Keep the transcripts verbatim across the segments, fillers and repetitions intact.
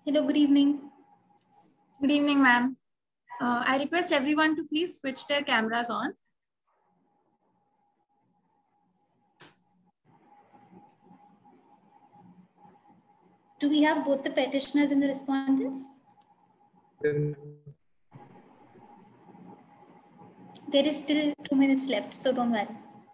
Hello, good evening. Good evening, ma'am. Uh, I request everyone to please switch their cameras on. Do we have both the petitioners and the respondents? There is still two minutes left, so don't worry.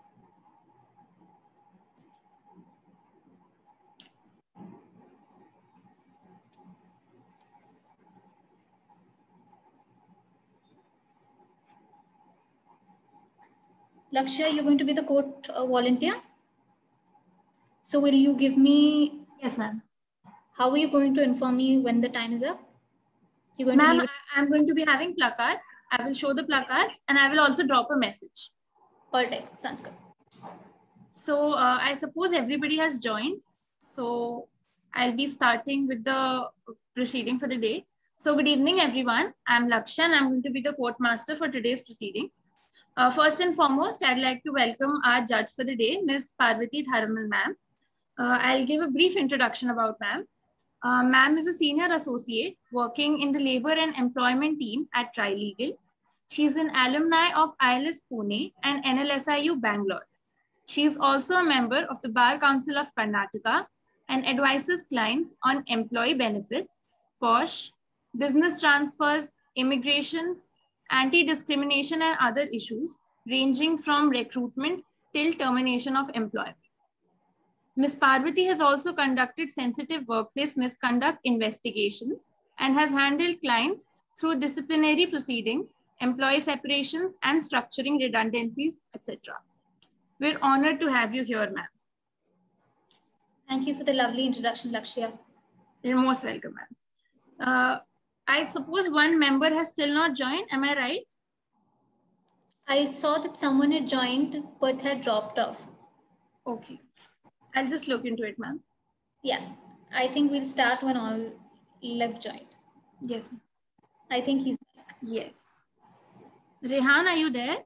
Lakshya, you're going to be the court uh, volunteer. So will you give me... Yes, ma'am. How are you going to inform me when the time is up? You're going Ma'am, to leave it... I'm going to be having placards. I will show the placards and I will also drop a message. All right, sounds good. So uh, I suppose everybody has joined. So I'll be starting with the proceeding for the day. So good evening, everyone. I'm Lakshya and I'm going to be the court master for today's proceedings. Uh, first and foremost, I'd like to welcome our judge for the day, Miz Parvati Tharamal, ma'am. Uh, I'll give a brief introduction about ma'am. Uh, ma'am is a senior associate working in the labor and employment team at Trilegal. She's an alumni of I L S Pune and N L S I U Bangalore. She is also a member of the Bar Council of Karnataka and advises clients on employee benefits, P O S H, business transfers, immigrations, anti-discrimination and other issues ranging from recruitment till termination of employment. Miz Parvati has also conducted sensitive workplace misconduct investigations and has handled clients through disciplinary proceedings, employee separations, and structuring redundancies, et cetera. We're honored to have you here, ma'am. Thank you for the lovely introduction, Lakshya. You're most welcome, ma'am. Uh, I suppose one member has still not joined. Am I right? I saw that someone had joined but had dropped off. Okay. I'll just look into it, ma'am. Yeah, I think we'll start when all left joined. Yes, ma'am. I think he's back. Yes. Rehan, are you there?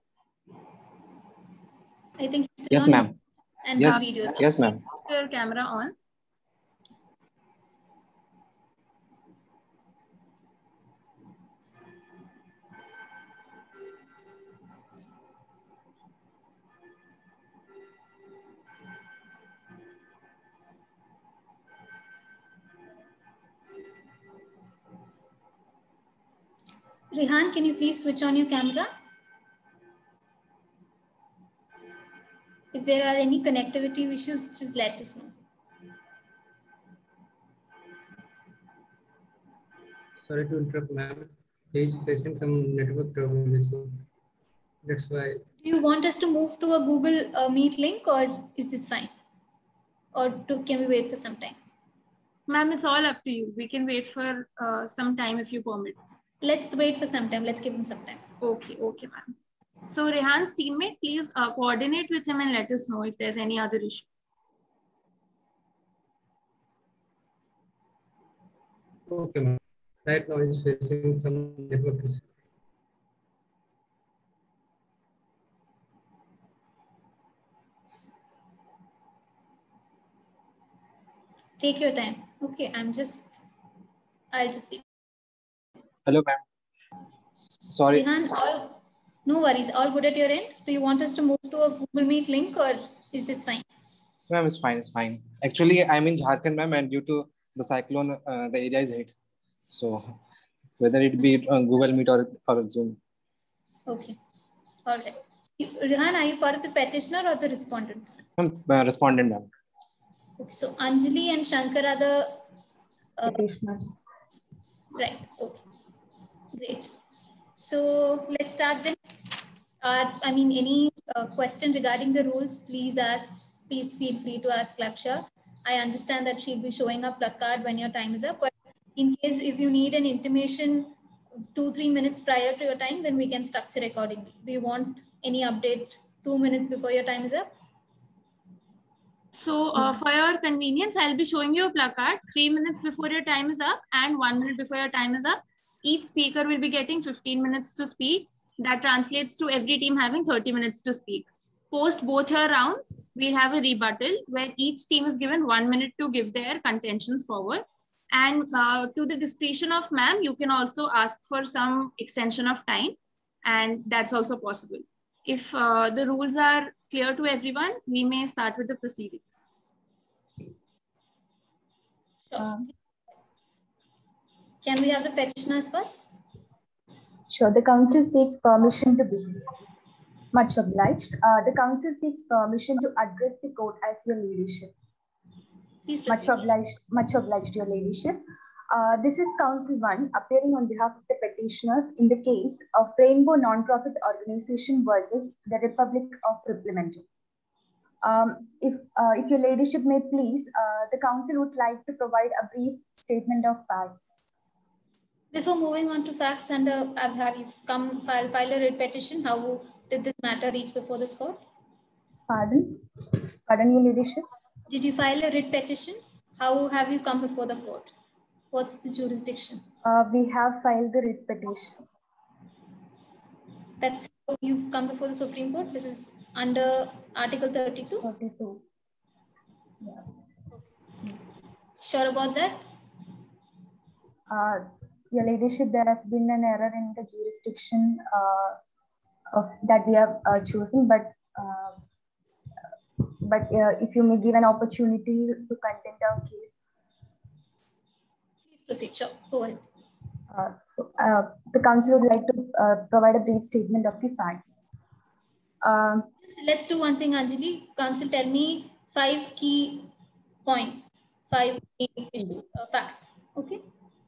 I think he's still yes, on. ma'am. And yes, videos. yes, ma'am. Your camera on. Rehan, can you please switch on your camera? If there are any connectivity issues, just let us know. Sorry to interrupt, ma'am. He is facing some network trouble issue. That's why. Do you want us to move to a Google uh, Meet link, or is this fine? Or do, can we wait for some time? Ma'am, it's all up to you. We can wait for uh, some time if you permit. Let's wait for some time. Let's give him some time. Okay, okay, ma'am. So Rehan's teammate, please uh, coordinate with him and let us know if there's any other issue. Okay, ma'am. Right now he's facing some network issue. Take your time. Okay, I'm just, I'll just be. Hello, ma'am. Sorry. Rehan, all, no worries. All good at your end? Do you want us to move to a Google Meet link, or is this fine? Ma'am, it's fine. It's fine. Actually, I'm in Jharkhand, ma'am, and due to the cyclone, uh, the area is hit. So whether it be uh, Google Meet or, or Zoom. Okay. All right. Rehan, are you part of the petitioner or the respondent? I'm uh, respondent, ma'am. Okay. So Anjali and Shankar are the uh, petitioners. Right. Okay. Great. So let's start then. Uh, I mean, any uh, question regarding the rules, please ask. Please feel free to ask Lakshya. I understand that she'll be showing a placard when your time is up, but in case if you need an intimation two, three minutes prior to your time, then we can structure accordingly. Do you want any update two minutes before your time is up? So uh, for your convenience, I'll be showing you a placard three minutes before your time is up and one minute before your time is up. Each speaker will be getting fifteen minutes to speak. That translates to every team having thirty minutes to speak. Post both your rounds, we'll have a rebuttal where each team is given one minute to give their contentions forward. And uh, to the discretion of ma'am, you can also ask for some extension of time, and that's also possible. If uh, the rules are clear to everyone, we may start with the proceedings. Sure. Um, Can we have the petitioners first? Sure. The council seeks permission to begin. Much obliged. Uh, the council seeks permission to address the court as your ladyship. Please Much proceed. obliged, much obliged, your ladyship. Uh, this is Council One appearing on behalf of the petitioners in the case of Rainbow Non-Profit Organization versus the Republic of Ripplemento. Um, if uh, if your ladyship may please, uh, the council would like to provide a brief statement of facts. Before moving on to facts, and uh, I've had you've come file file a writ petition. How did this matter reach before this court? Pardon, pardon, your ladyship. Did you file a writ petition? How have you come before the court? What's the jurisdiction? Uh, we have filed the writ petition. That's how you've come before the Supreme Court. This is under Article thirty-two. thirty-two. Yeah. Sure about that? Uh, your ladyship, there has been an error in the jurisdiction uh, of that we have uh, chosen, but uh, but uh, if you may give an opportunity to contend our case. Please proceed. Sure. Go ahead. Uh, so uh, the council would like to uh, provide a brief statement of the facts. Um, Just let's do one thing, Anjali. Council, tell me five key points, five key issue, uh, facts. Okay.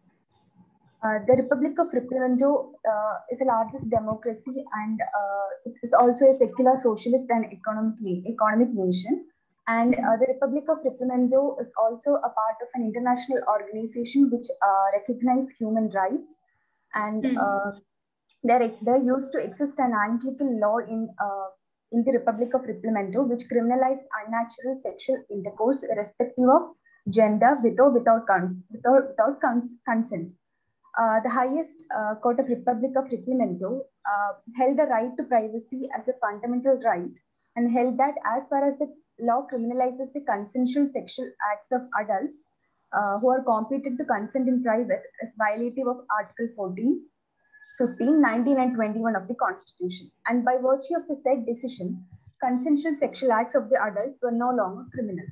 Uh, the Republic of Ripplemento uh, is the largest democracy, and uh, it is also a secular, socialist, and economic, economic nation. And uh, the Republic of Ripplemento is also a part of an international organization which uh, recognizes human rights. And Mm. uh, there, there used to exist an unethical law in uh, in the Republic of Ripplemento which criminalized unnatural sexual intercourse irrespective of gender, with or without, cons without, without cons consent. Uh, the highest uh, court of Republic of Ripplemento uh, held the right to privacy as a fundamental right, and held that as far as the law criminalizes the consensual sexual acts of adults uh, who are competent to consent in private is violative of Article fourteen, fifteen, nineteen, and twenty-one of the Constitution. And by virtue of the said decision, consensual sexual acts of the adults were no longer criminal.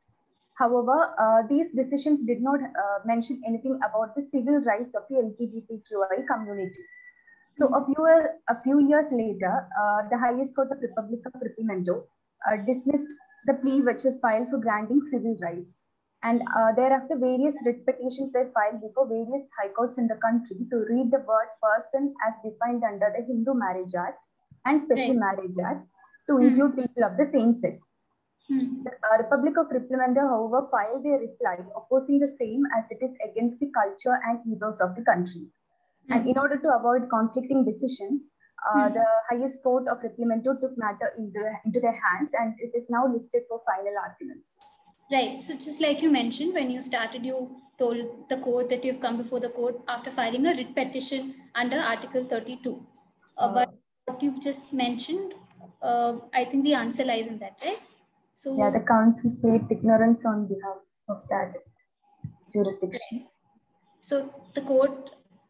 However, uh, these decisions did not uh, mention anything about the civil rights of the L G B T Q I community. So a few, a few years later, uh, the highest court of Republic of Ripplemento uh, dismissed the plea which was filed for granting civil rights. And uh, thereafter, various writ petitions were filed before various high courts in the country to read the word person as defined under the Hindu Marriage Act and Special Right. Marriage Act to include mm. people of the same sex. Hmm. The uh, Republic of Ripplemento, however, filed a reply opposing the same as it is against the culture and ethos of the country. Hmm. And in order to avoid conflicting decisions, uh, hmm. the highest court of Ripplemento took matter into, into their hands, and it is now listed for final arguments. Right. So just like you mentioned, when you started, you told the court that you've come before the court after filing a writ petition under Article thirty-two. Uh, uh, but what you've just mentioned, uh, I think the answer lies in that, right? So yeah, the council pleads ignorance on behalf of that jurisdiction. Right. So the court,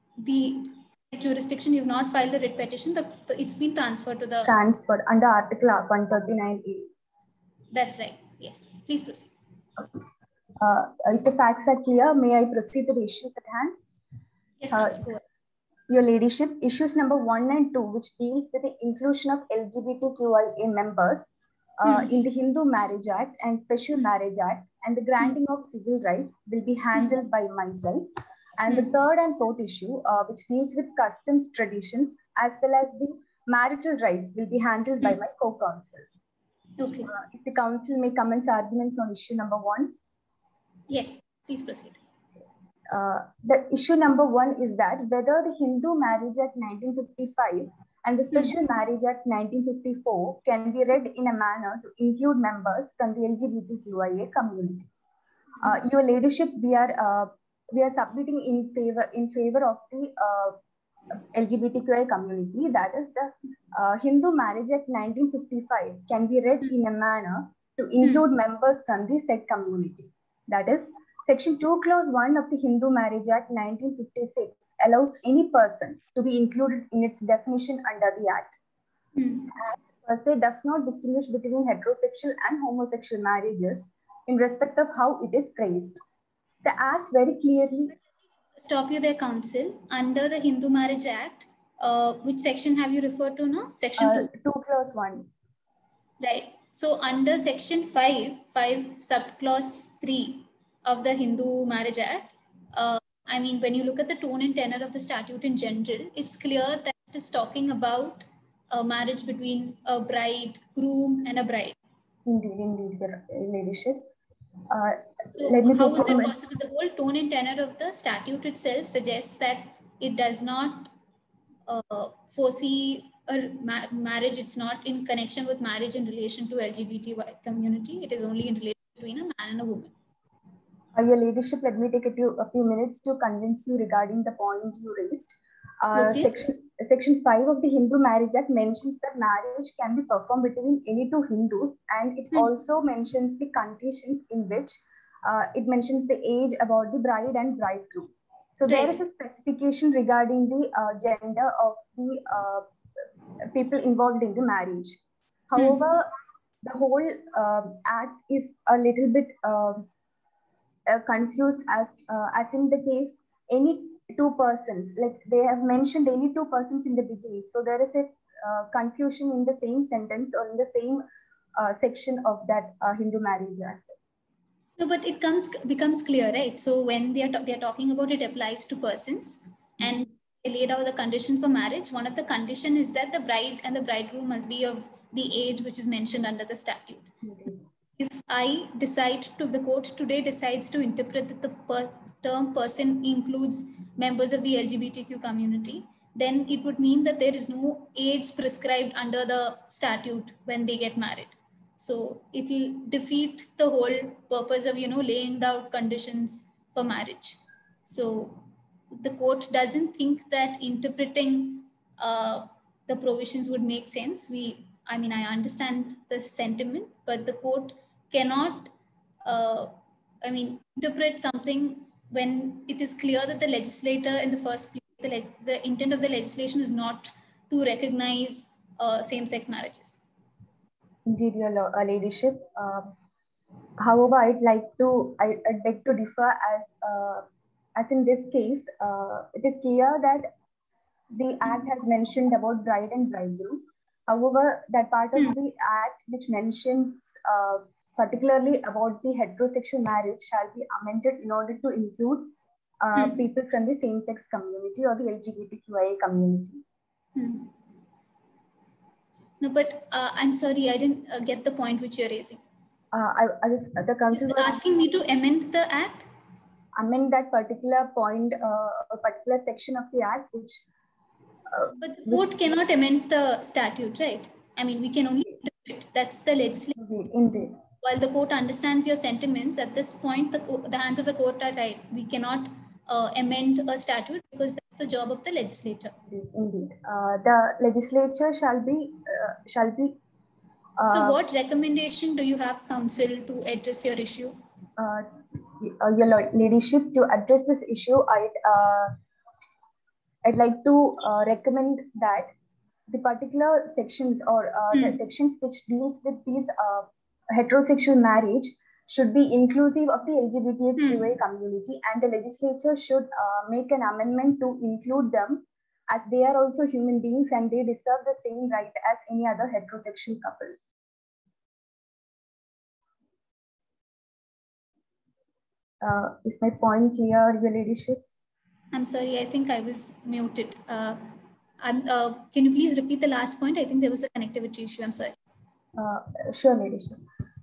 the jurisdiction, you've not filed a writ petition, the, the, it's been transferred to the... Transferred under Article one thirty-nine A. That's right. Yes. Please proceed. Uh, if the facts are clear, may I proceed to the issues at hand? Yes, uh, go ahead. Your ladyship, issues number one and two, which deals with the inclusion of L G B T Q I A members Uh, hmm. in the Hindu Marriage Act and Special Marriage Act, and the granting hmm. of civil rights will be handled hmm. by myself. And hmm. the third and fourth issue, uh, which deals with customs, traditions, as well as the marital rights, will be handled hmm. by my co-counsel. Okay. Uh, if the council may commence arguments on issue number one. Yes, please proceed. Uh, the issue number one is that whether the Hindu Marriage Act nineteen fifty-five and the Special mm-hmm. Marriage Act nineteen fifty-four can be read in a manner to include members from the L G B T Q I A community. Uh, your ladyship, we are uh, we are submitting in favor in favor of the uh, L G B T Q I A community. That is, the uh, Hindu Marriage Act nineteen fifty-five can be read in a manner to include mm-hmm. members from the said community. That is, Section two, Clause one of the Hindu Marriage Act nineteen fifty-six allows any person to be included in its definition under the Act. Hmm. Act per se does not distinguish between heterosexual and homosexual marriages in respect of how it is phrased. The Act very clearly... Stop you there, Counsel. Under the Hindu Marriage Act, uh, which section have you referred to now? Section uh, two. two, Clause one. Right. So under Section five, five subclause three of the Hindu Marriage Act, uh, I mean, when you look at the tone and tenor of the statute in general, it's clear that it is talking about a marriage between a bride, groom, and a bride. Indeed, indeed, Your Ladyship. Uh, so let me how take is it moment. possible? The whole tone and tenor of the statute itself suggests that it does not uh, foresee a ma marriage. It's not in connection with marriage in relation to L G B T community. It is only in relation between a man and a woman. Uh, Your Ladyship, let me take a few, a few minutes to convince you regarding the point you raised. Uh, okay. section, section five of the Hindu Marriage Act mentions that marriage can be performed between any two Hindus, and it hmm. also mentions the conditions in which uh, it mentions the age about the bride and bridegroom. So right. there is a specification regarding the uh, gender of the uh, people involved in the marriage. However, hmm. the whole uh, act is a little bit uh, uh, confused as uh, as in the case any two persons, like they have mentioned any two persons in the beginning. So there is a uh, confusion in the same sentence or in the same uh, section of that uh, Hindu Marriage Act. No, but it comes becomes clear, right? So when they are they are talking about it applies to persons, mm-hmm. and they laid out the condition for marriage. One of the condition is that the bride and the bridegroom must be of the age which is mentioned under the statute. Mm-hmm. If I decide to, the court today decides to interpret that the per, term person includes members of the L G B T Q community, then it would mean that there is no age prescribed under the statute when they get married. So it will defeat the whole purpose of, you know, laying down conditions for marriage. So the court doesn't think that interpreting uh, the provisions would make sense. We, I mean, I understand the sentiment, but the court cannot, uh, I mean, interpret something when it is clear that the legislator in the first place, the, the intent of the legislation is not to recognize uh, same-sex marriages. Indeed, Your uh, Ladyship. Uh, however, I'd like to, I, I'd beg to differ as, uh, as in this case, uh, it is clear that the Act has mentioned about bride and bridegroom. However, that part of the Act which mentions uh, particularly about the heterosexual marriage shall be amended in order to include uh, hmm. people from the same-sex community or the L G B T Q I A community. Hmm. No, but uh, I'm sorry, I didn't uh, get the point which you're raising. Uh, I, I was, the council was asking me to amend the Act? Amend that particular point, uh, a particular section of the Act which... Uh, but the court which, cannot amend the statute, right? I mean, we can only interpret. That's the legislation. Indeed, indeed. While the court understands your sentiments, at this point, the, the hands of the court are tied. We cannot uh, amend a statute because that's the job of the legislator. Indeed, indeed. Uh, the legislature shall be uh, shall be. Uh, so, what recommendation do you have, counsel, to address your issue? Uh, your ladyship, to address this issue, I'd uh, I'd like to uh, recommend that the particular sections or uh, hmm. the sections which deals with these uh, heterosexual marriage should be inclusive of the L G B T Q I hmm. community, and the legislature should uh, make an amendment to include them, as they are also human beings and they deserve the same right as any other heterosexual couple. Uh, is my point clear, Your Ladyship? I'm sorry, I think I was muted. Uh, I'm, uh, can you please repeat the last point? I think there was a connectivity issue. I'm sorry. Uh, sure, Ladyship.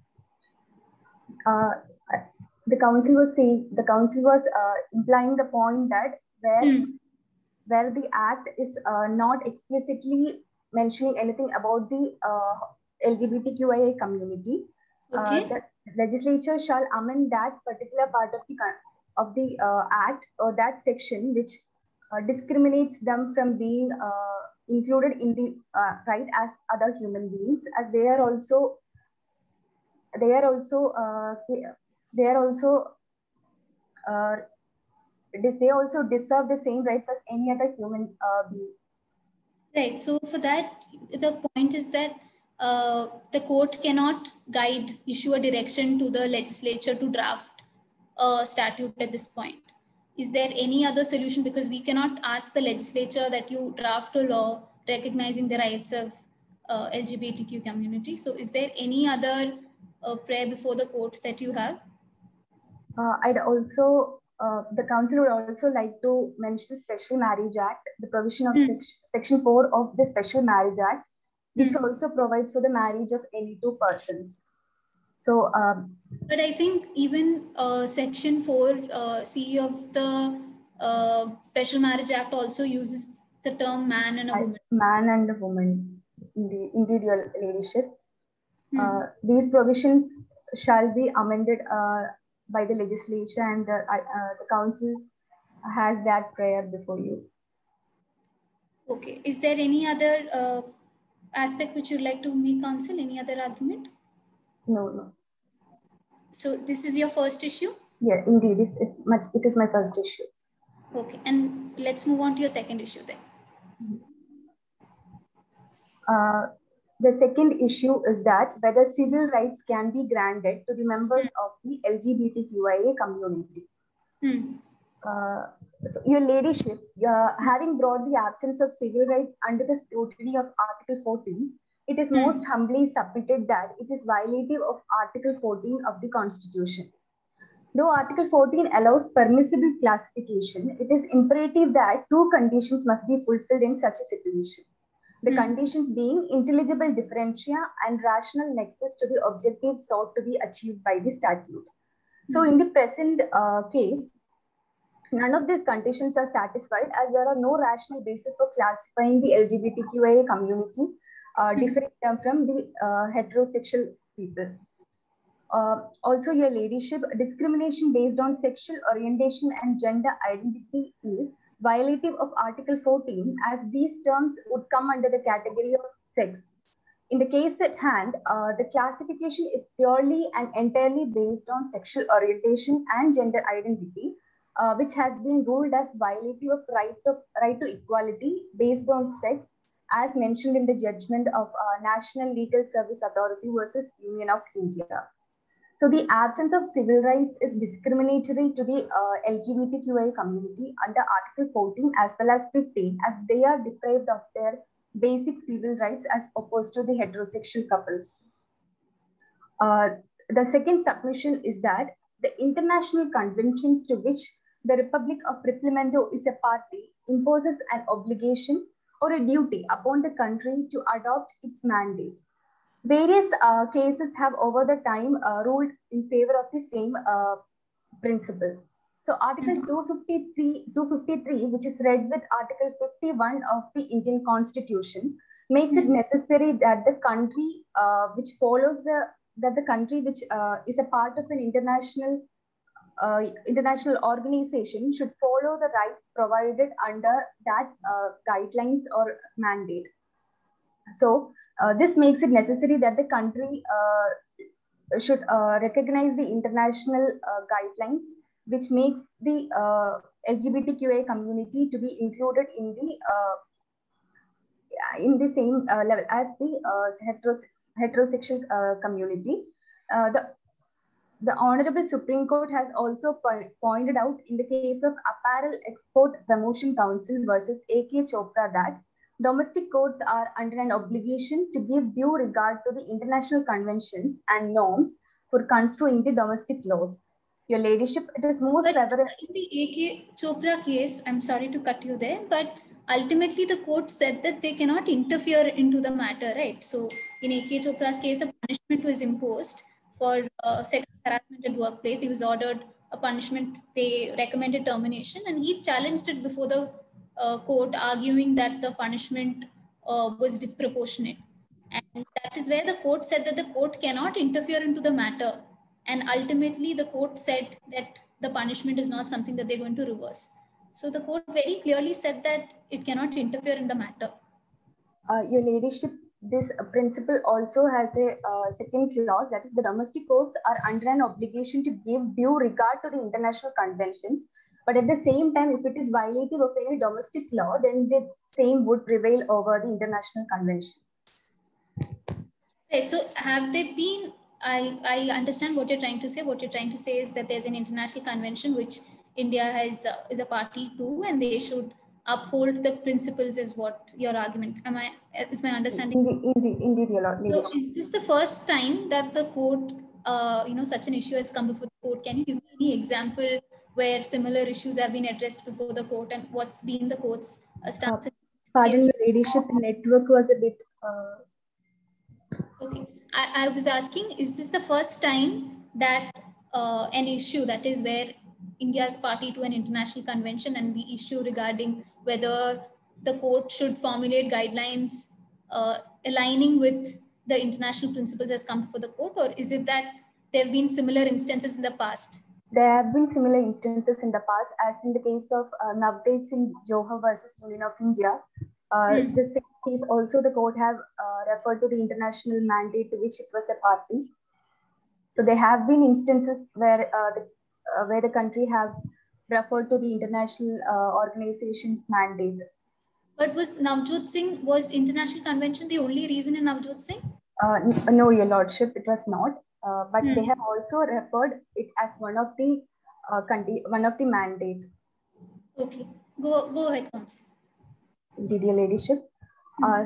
Uh, the council was saying, the council was uh, implying the point that where, hmm. where the Act is uh, not explicitly mentioning anything about the uh, L G B T Q I A community, okay. uh, the legislature shall amend that particular part of the of the uh, Act or that section which uh, discriminates them from being uh, included in the uh, right as other human beings, as they are also they are also uh, they are also uh, does they also deserve the same rights as any other human uh, being? Right. So for that, the point is that uh, the court cannot guide, issue a direction to the legislature to draft a statute at this point. Is there any other solution? Because we cannot ask the legislature that you draft a law recognizing the rights of uh, L G B T Q community. So is there any other uh, prayer before the courts that you have? Uh, I'd also, uh, the council would also like to mention the Special Marriage Act, the provision of Mm. sec Section four of the Special Marriage Act, which Mm. also provides for the marriage of any two persons. So, um, but I think even uh, Section four uh, C of the uh, Special Marriage Act also uses the term man and a woman. Man and a woman, indeed, indeed your ladyship. Hmm. Uh, these provisions shall be amended uh, by the legislature, and the, uh, the council has that prayer before you. Okay. Is there any other uh, aspect which you'd like to make, counsel? Any other argument? No, no. So this is your first issue? Yeah, indeed, it's, it's much. It is my first issue. Okay, and let's move on to your second issue then. Uh, the second issue is that whether civil rights can be granted to the members Hmm. of the L G B T Q I A community. Hmm. Uh, so your ladyship, uh, having brought the absence of civil rights under the scrutiny of Article fourteen, it is Hmm. most humbly submitted that it is violative of Article fourteen of the Constitution. Though Article fourteen allows permissible classification, it is imperative that two conditions must be fulfilled in such a situation. The Hmm. conditions being intelligible differentia and rational nexus to the objective sought to be achieved by the statute. So in the present uh, case, none of these conditions are satisfied, as there are no rational basis for classifying the L G B T Q I A community uh, different from the uh, heterosexual people. Uh, also, your ladyship, discrimination based on sexual orientation and gender identity is violative of Article fourteen, as these terms would come under the category of sex. In the case at hand, uh, the classification is purely and entirely based on sexual orientation and gender identity, uh, which has been ruled as violative of right, of right to equality based on sex, as mentioned in the judgment of uh, National Legal Service Authority versus Union of India. So the absence of civil rights is discriminatory to the uh, L G B T Q I community under Article fourteen as well as fifteen, as they are deprived of their basic civil rights as opposed to the heterosexual couples. Uh, the second submission is that the international conventions to which the Republic of Replimento is a party imposes an obligation or a duty upon the country to adopt its mandate. Various uh, cases have over the time uh, ruled in favor of the same uh, principle. So Article two fifty-three, two fifty-three, which is read with Article fifty-one of the Indian Constitution, makes it necessary that the country uh, which follows the, that the country which uh, is a part of an international uh, international organization should follow the rights provided under that uh, guidelines or mandate. So uh, this makes it necessary that the country uh, should uh, recognize the international uh, guidelines, which makes the uh, L G B T Q I community to be included in the uh, in the same uh, level as the uh, heteros heterosexual uh, community. Uh, the The Honorable Supreme Court has also po pointed out in the case of Apparel Export Promotion Council versus A K Chopra that domestic courts are under an obligation to give due regard to the international conventions and norms for construing the domestic laws. Your ladyship, it is most But reverent. in the A K Chopra case, I'm sorry to cut you there, but ultimately the court said that they cannot interfere into the matter, right? So in A K Chopra's case, a punishment was imposed for uh, sexual harassment at workplace. He was ordered a punishment. They recommended termination, and he challenged it before the uh, court, arguing that the punishment uh, was disproportionate. And that is where the court said that the court cannot interfere into the matter. And ultimately, the court said that the punishment is not something that they're going to reverse. So the court very clearly said that it cannot interfere in the matter. Uh, your ladyship, this principle also has a uh, second clause, that is the domestic courts are under an obligation to give due regard to the international conventions. But at the same time, if it is violative of any domestic law, then the same would prevail over the international convention. Right. So have they been, I, I understand what you're trying to say. What you're trying to say is that there's an international convention which India has uh, is a party to, and they should uphold the principles, is what your argument. Am I, is my understanding? Indeed, indeed, indeed, your Lord. So is this the first time that the court, uh, you know, such an issue has come before the court? Can you give me any example where similar issues have been addressed before the court, and what's been the court's uh, stance? Uh, pardon, your ladyship, the network was a bit... Uh... Okay, I, I was asking, is this the first time that uh, an issue, that is where India is party to an international convention, and the issue regarding whether the court should formulate guidelines uh, aligning with the international principles has come before the court, or is it that there have been similar instances in the past? There have been similar instances in the past, as in the case of uh, Navdev Singh Johar versus Union of India. Uh, hmm. The same case also the court have uh, referred to the international mandate to which it was a party. So there have been instances where uh, the uh, where the country have referred to the international uh, organization's mandate. But was Navjot Singh, was international convention the only reason in Navjot Singh? Uh, no, your lordship, it was not. Uh, but hmm. they have also referred it as one of the uh, country, one of the mandate. Okay, go go ahead, counsel. Did your ladyship? Uh,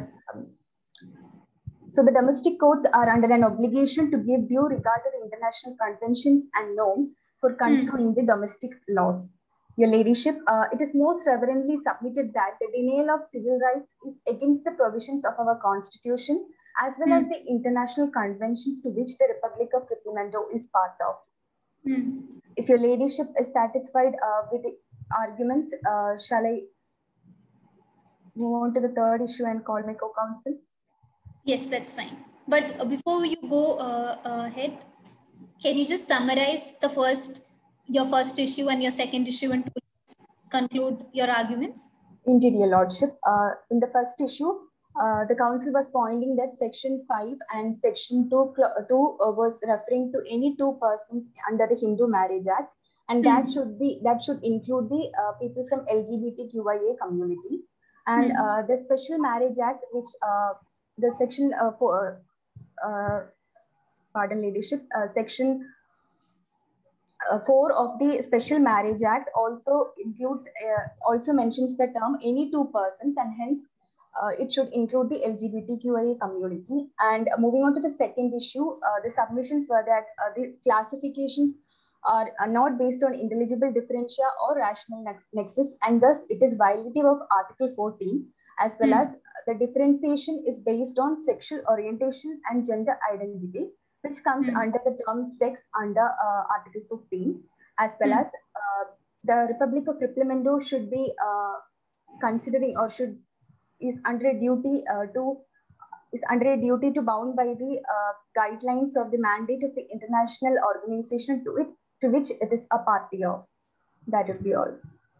so the domestic courts are under an obligation to give due regard to the international conventions and norms for construing hmm. the domestic laws. Your ladyship, uh, it is most reverently submitted that the denial of civil rights is against the provisions of our constitution, as well hmm. as the international conventions to which the Republic of Replimento is part of. Hmm. If your ladyship is satisfied uh, with the arguments, uh, shall I move on to the third issue and call my co-counsel? Yes, that's fine. But before you go uh, ahead, can you just summarize the first, your first issue and your second issue, and conclude your arguments? Indeed, your lordship. Uh, in the first issue, uh, the council was pointing that section five and section two, two uh, was referring to any two persons under the Hindu Marriage Act, and that mm. should be that should include the uh, people from L G B T Q I A community. And mm. uh, the Special Marriage Act, which uh, the section uh, for uh, pardon ladyship, uh, section uh, four of the Special Marriage Act also includes uh, also mentions the term any two persons, and hence uh, it should include the L G B T Q I A community. And uh, moving on to the second issue, uh, the submissions were that uh, the classifications are, are not based on intelligible differentia or rational nexus, and thus it is violative of Article fourteen, as well mm. as the differentiation is based on sexual orientation and gender identity, which comes mm. under the term sex under uh, Article fifteen, as well mm. as uh, the Republic of Replimento should be uh, considering or should is under a duty uh, to is under a duty to bound by the uh, guidelines of the mandate of the international organization to it to which it is a party of. That would be all.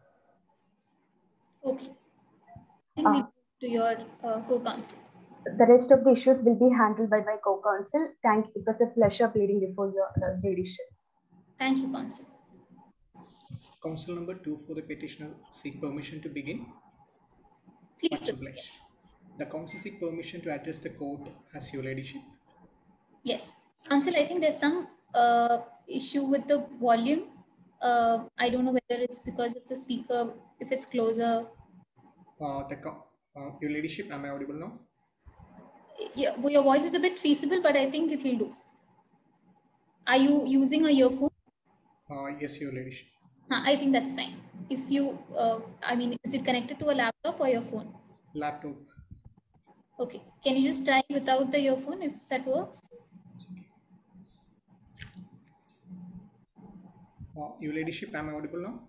Okay. I think uh, we move to your uh, co-counsel. The rest of the issues will be handled by my co-counsel. Thank you. It was a pleasure pleading before your uh, ladyship. Thank you, counsel. Counsel number two for the petitioner seek permission to begin. Please proceed. The counsel seek permission to address the court as your ladyship. Yes. Counsel, I think there's some uh, issue with the volume. Uh, I don't know whether it's because of the speaker, if it's closer. Uh, the uh, your ladyship, am I audible now? Yeah, well, your voice is a bit feasible, but I think it will do. Are you using a earphone? Uh, yes, your ladyship. Huh, I think that's fine. If you, uh, I mean, is it connected to a laptop or your phone? Laptop. Okay. Can you just try without the earphone if that works? Uh, your ladyship, am I audible now?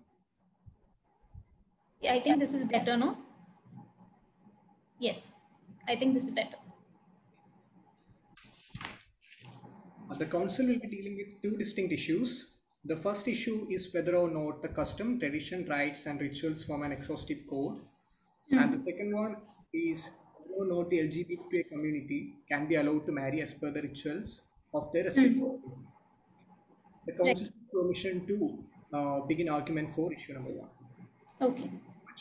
Yeah, I think this is better, no? Yes, I think this is better. Uh, the council will be dealing with two distinct issues. The first issue is whether or not the custom, tradition, rites, and rituals form an exhaustive code. Mm-hmm. And the second one is or not the L G B T Q I community can be allowed to marry as per the rituals of their respective community. The council seeks permission to uh, begin argument for issue number one. Okay.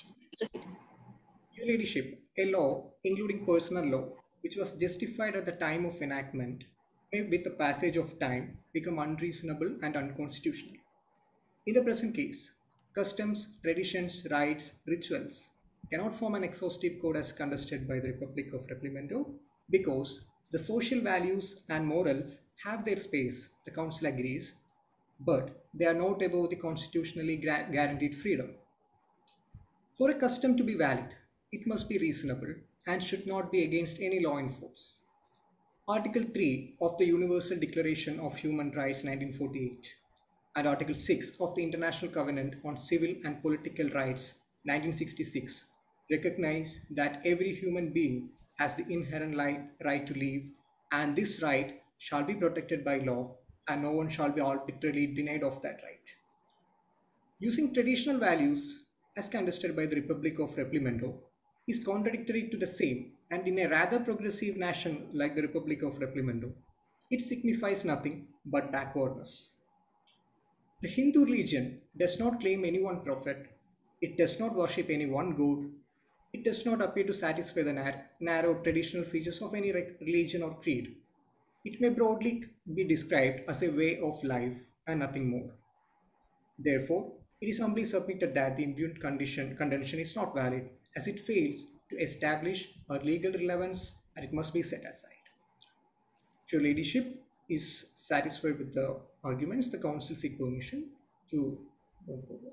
Your Ladyship, a law, including personal law, which was justified at the time of enactment, may with the passage of time become unreasonable and unconstitutional. In the present case, customs, traditions, rites, rituals cannot form an exhaustive code as contested by the Republic of Replimento because the social values and morals have their space, the Council agrees, but they are not above the constitutionally guaranteed freedom. For a custom to be valid, it must be reasonable and should not be against any law in force. Article three of the Universal Declaration of Human Rights nineteen forty-eight and Article six of the International Covenant on Civil and Political Rights nineteen sixty-six recognize that every human being has the inherent right to live, and this right shall be protected by law, and no one shall be arbitrarily denied of that right. Using traditional values as contested by the Republic of Replimento is contradictory to the same, and in a rather progressive nation like the Republic of Replimento, it signifies nothing but backwardness. The Hindu religion does not claim any one prophet, it does not worship any one god, it does not appear to satisfy the nar narrow traditional features of any religion or creed. It may broadly be described as a way of life and nothing more. Therefore, it is humbly submitted that the impugned condition contention is not valid, as it fails to establish a legal relevance and it must be set aside. If your Ladyship is satisfied with the arguments, the Council seeks permission to move forward.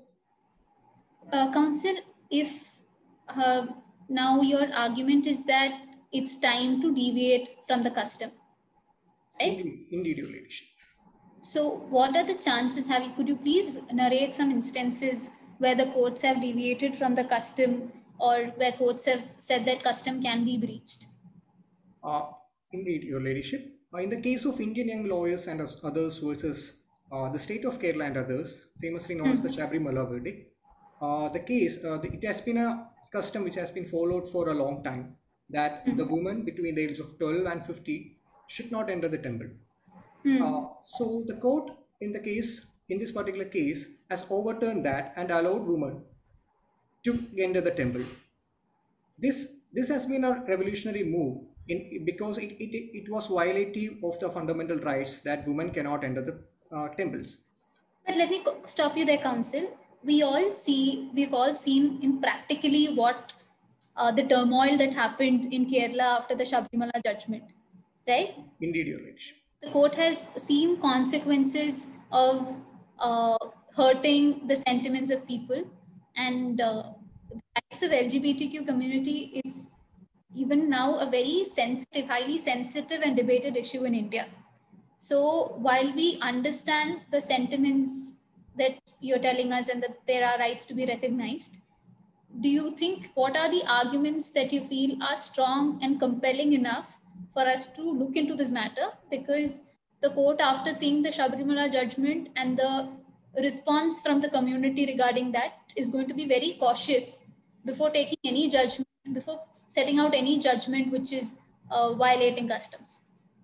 Uh, Council, if uh, now your argument is that it's time to deviate from the custom, right? Indeed, indeed, your Ladyship. So what are the chances? Have you, could you please narrate some instances where the courts have deviated from the custom or where courts have said that custom can be breached? Uh, indeed, your Ladyship. Uh, in the case of Indian young lawyers and others versus uh, the state of Kerala and others, famously known hmm. as the Sabrimala verdict, uh, the case, uh, the, it has been a custom which has been followed for a long time, that hmm. the woman between the age of twelve and fifty should not enter the temple. Hmm. Uh, so the court in the case, in this particular case, has overturned that and allowed women to enter the temple. This, this has been a revolutionary move in, because it, it, it was violative of the fundamental rights that women cannot enter the uh, temples. But let me stop you there, Council. We all see, we've all seen in practically what uh, the turmoil that happened in Kerala after the Sabrimala judgment, right? Indeed, your Ladyship. The court has seen consequences of uh, hurting the sentiments of people, and uh, the rights of L G B T Q community is even now a very sensitive, highly sensitive and debated issue in India. So while we understand the sentiments that you're telling us and that there are rights to be recognized, do you think, what are the arguments that you feel are strong and compelling enough for us to look into this matter? Because the court, after seeing the Sabrimala judgment and the response from the community regarding that, is going to be very cautious before taking any judgment, before setting out any judgment which is uh, violating customs.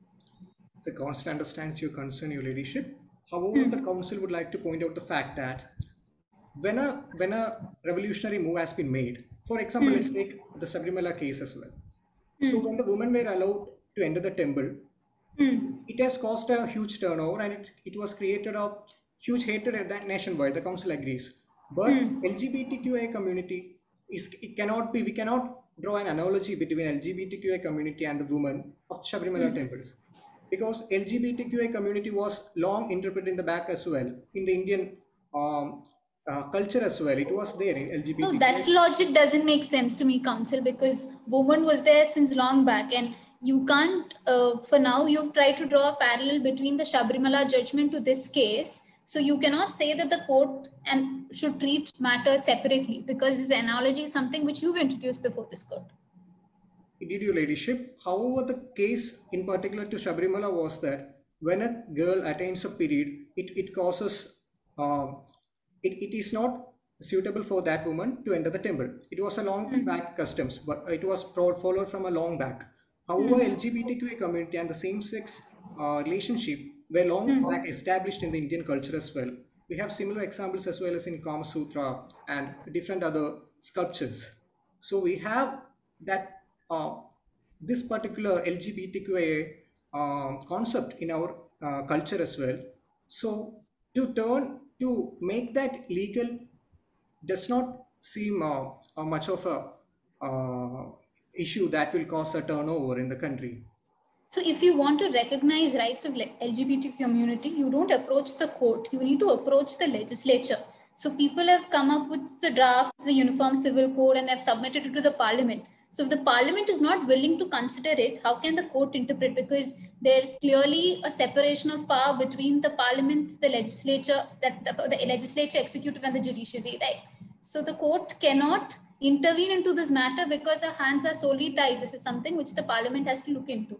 The Council understands your concern, your Ladyship. However, hmm. the Council would like to point out the fact that when a, when a revolutionary move has been made, for example, hmm. let's take the Sabrimala case as well. Hmm. So when the women were allowed to enter the temple, hmm. it has caused a huge turnover and it, it was created a huge hatred at that nationwide. The Council agrees. But hmm. L G B T Q I community, is it cannot be, we cannot draw an analogy between L G B T Q I community and the women of the Sabrimala hmm. temples. Because L G B T Q I community was long interpreted in the back as well, in the Indian um, uh, culture as well. It was there in L G B T Q I. No, that logic doesn't make sense to me, Council, because woman was there since long back, and you can't, uh, for now, you've tried to draw a parallel between the Sabrimala judgment to this case. So you cannot say that the court and should treat matters separately, because this analogy is something which you've introduced before this court. Indeed, your Ladyship. However, the case in particular to Sabrimala was that when a girl attains a period, it, it causes, uh, it, it is not suitable for that woman to enter the temple. It was a long mm-hmm. back customs, but it was followed from a long back. However, mm-hmm. L G B T Q A community and the same-sex uh, relationship were long mm-hmm. back established in the Indian culture as well. We have similar examples as well as in Kama Sutra and different other sculptures. So we have that uh, this particular L G B T Q A uh, concept in our uh, culture as well. So to turn to make that legal does not seem uh, uh, much of a uh, issue that will cause a turnover in the country. So if you want to recognize rights of L G B T community, you don't approach the court, you need to approach the legislature. So people have come up with the draft, the Uniform Civil Code, and have submitted it to the parliament. So if the parliament is not willing to consider it, how can the court interpret? Because there's clearly a separation of power between the parliament, the legislature, that the, the legislature, executive, and the judiciary, right? So the court cannot intervene into this matter because our hands are solely tied. This is something which the parliament has to look into.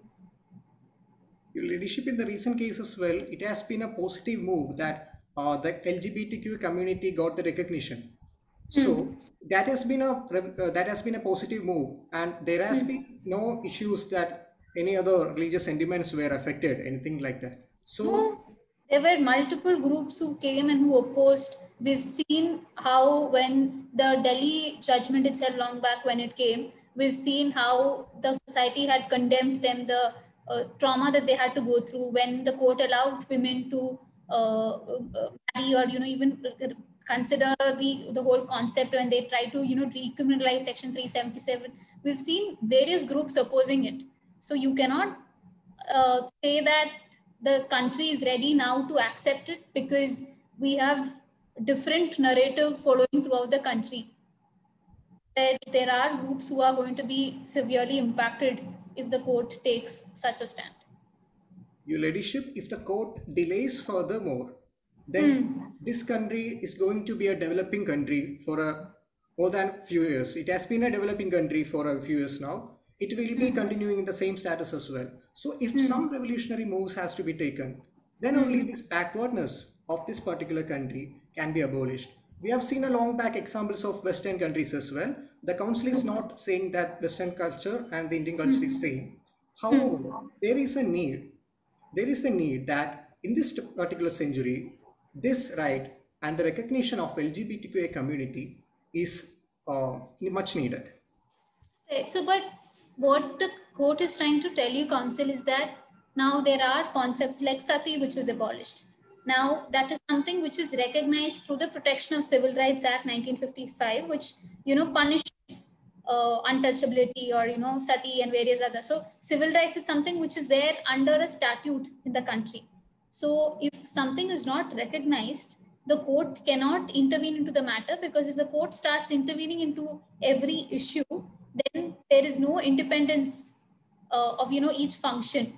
Your leadership, in the recent case as well, it has been a positive move that uh, the L G B T Q community got the recognition. So mm. that has been a uh, that has been a positive move, and there has mm. been no issues that any other religious sentiments were affected, anything like that. So no, there were multiple groups who came and who opposed. We've seen how when the Delhi judgment itself long back when it came, we've seen how the society had condemned them, the uh, trauma that they had to go through when the court allowed women to uh, uh, marry or, you know, even consider the, the whole concept when they try to, you know, decriminalize Section three seventy-seven. We've seen various groups opposing it. So you cannot uh, say that the country is ready now to accept it because we have different narrative following throughout the country. There, there are groups who are going to be severely impacted if the court takes such a stand. Your Ladyship, if the court delays furthermore, then mm. this country is going to be a developing country for a more than few years. It has been a developing country for a few years now. It will be mm. continuing in the same status as well. So if mm. some revolutionary moves has to be taken, then mm. only this backwardness of this particular country can be abolished. We have seen a long back examples of Western countries as well. The council is not saying that Western culture and the Indian culture mm. is same. However, mm. there is a need, there is a need that in this particular century, this right and the recognition of L G B T Q A community is uh, much needed. Right. So, but what the court is trying to tell you, counsel, is that now there are concepts like sati, which was abolished. Now, that is something which is recognized through the Protection of Civil Rights Act nineteen fifty-five, which, you know, punishes uh, untouchability or, you know, sati and various other. So civil rights is something which is there under a statute in the country. So if something is not recognized, the court cannot intervene into the matter, because if the court starts intervening into every issue, then there is no independence uh, of, you know, each function.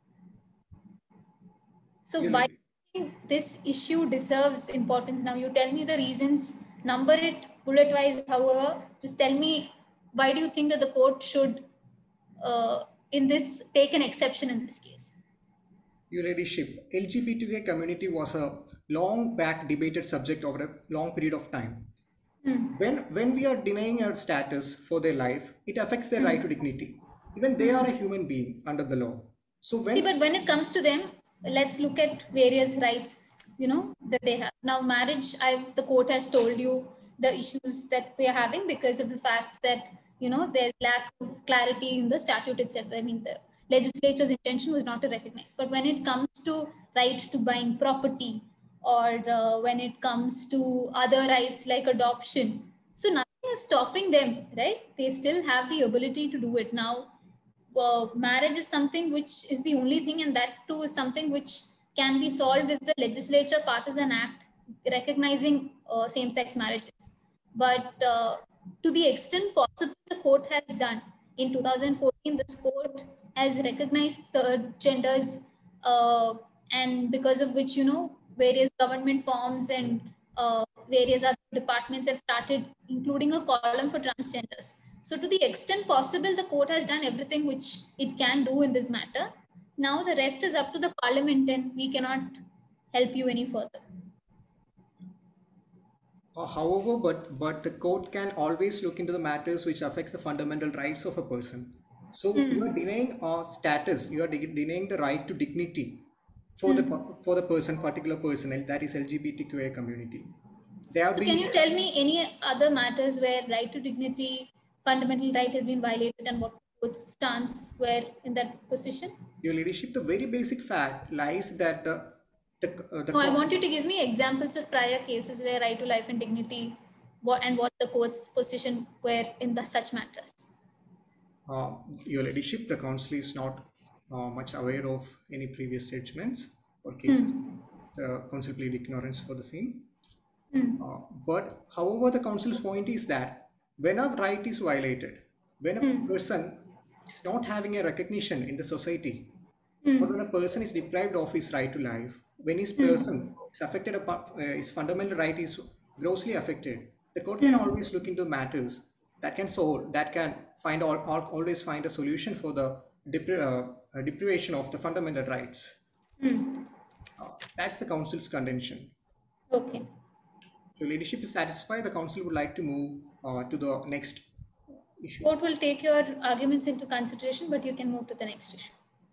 So yeah. Why this issue deserves importance? Now you tell me the reasons, number it bullet wise, however, just tell me, why do you think that the court should uh, in this take an exception in this case? Your Ladyship, L G B T Q community was a long back debated subject over a long period of time. Mm. When, when we are denying our status for their life, it affects their mm. right to dignity. Even they are a human being under the law. So when... See, but when it comes to them, let's look at various rights, you know, that they have. Now, marriage, I've, the court has told you the issues that we are having because of the fact that, you know, there's lack of clarity in the statute itself. I mean, the legislature's intention was not to recognize. But when it comes to right to buying property, or uh, when it comes to other rights like adoption, so nothing is stopping them, right? They still have the ability to do it. Now, uh, marriage is something which is the only thing, and that too is something which can be solved if the legislature passes an act recognizing uh, same-sex marriages. But uh, to the extent possible, the court has done. In two thousand fourteen, this court has recognized the genders, uh, and because of which, you know, various government forms and uh, various other departments have started including a column for transgenders. So to the extent possible, the court has done everything which it can do in this matter. Now the rest is up to the parliament, and we cannot help you any further. Uh, however, but but the court can always look into the matters which affects the fundamental rights of a person. So you are denying uh, status, you are de- denying the right to dignity for the for the person, particular person, that is L G B T Q I community. They have So been. can you tell me any other matters where right to dignity, fundamental right has been violated, and what court's stance were in that position? Your leadership, the very basic fact lies that the the, uh, the No, I court- want you to give me examples of prior cases where right to life and dignity, what and what the court's position were in the such matters. Uh, your leadership, the council is not uh, much aware of any previous judgments or cases. The council plead ignorance for the same. Uh, but however, the council's point is that when a right is violated, when a person is not having a recognition in the society, or when a person is deprived of his right to life, when his person is affected, uh, his fundamental right is grossly affected, the court can always look into matters that can solve, that can find all, all always find a solution for the depri- uh, deprivation of the fundamental rights. Uh, that's the council's contention. Okay. Your leadership is satisfied. The council would like to move uh, to the next issue. Court will take your arguments into consideration, but you can move to the next issue.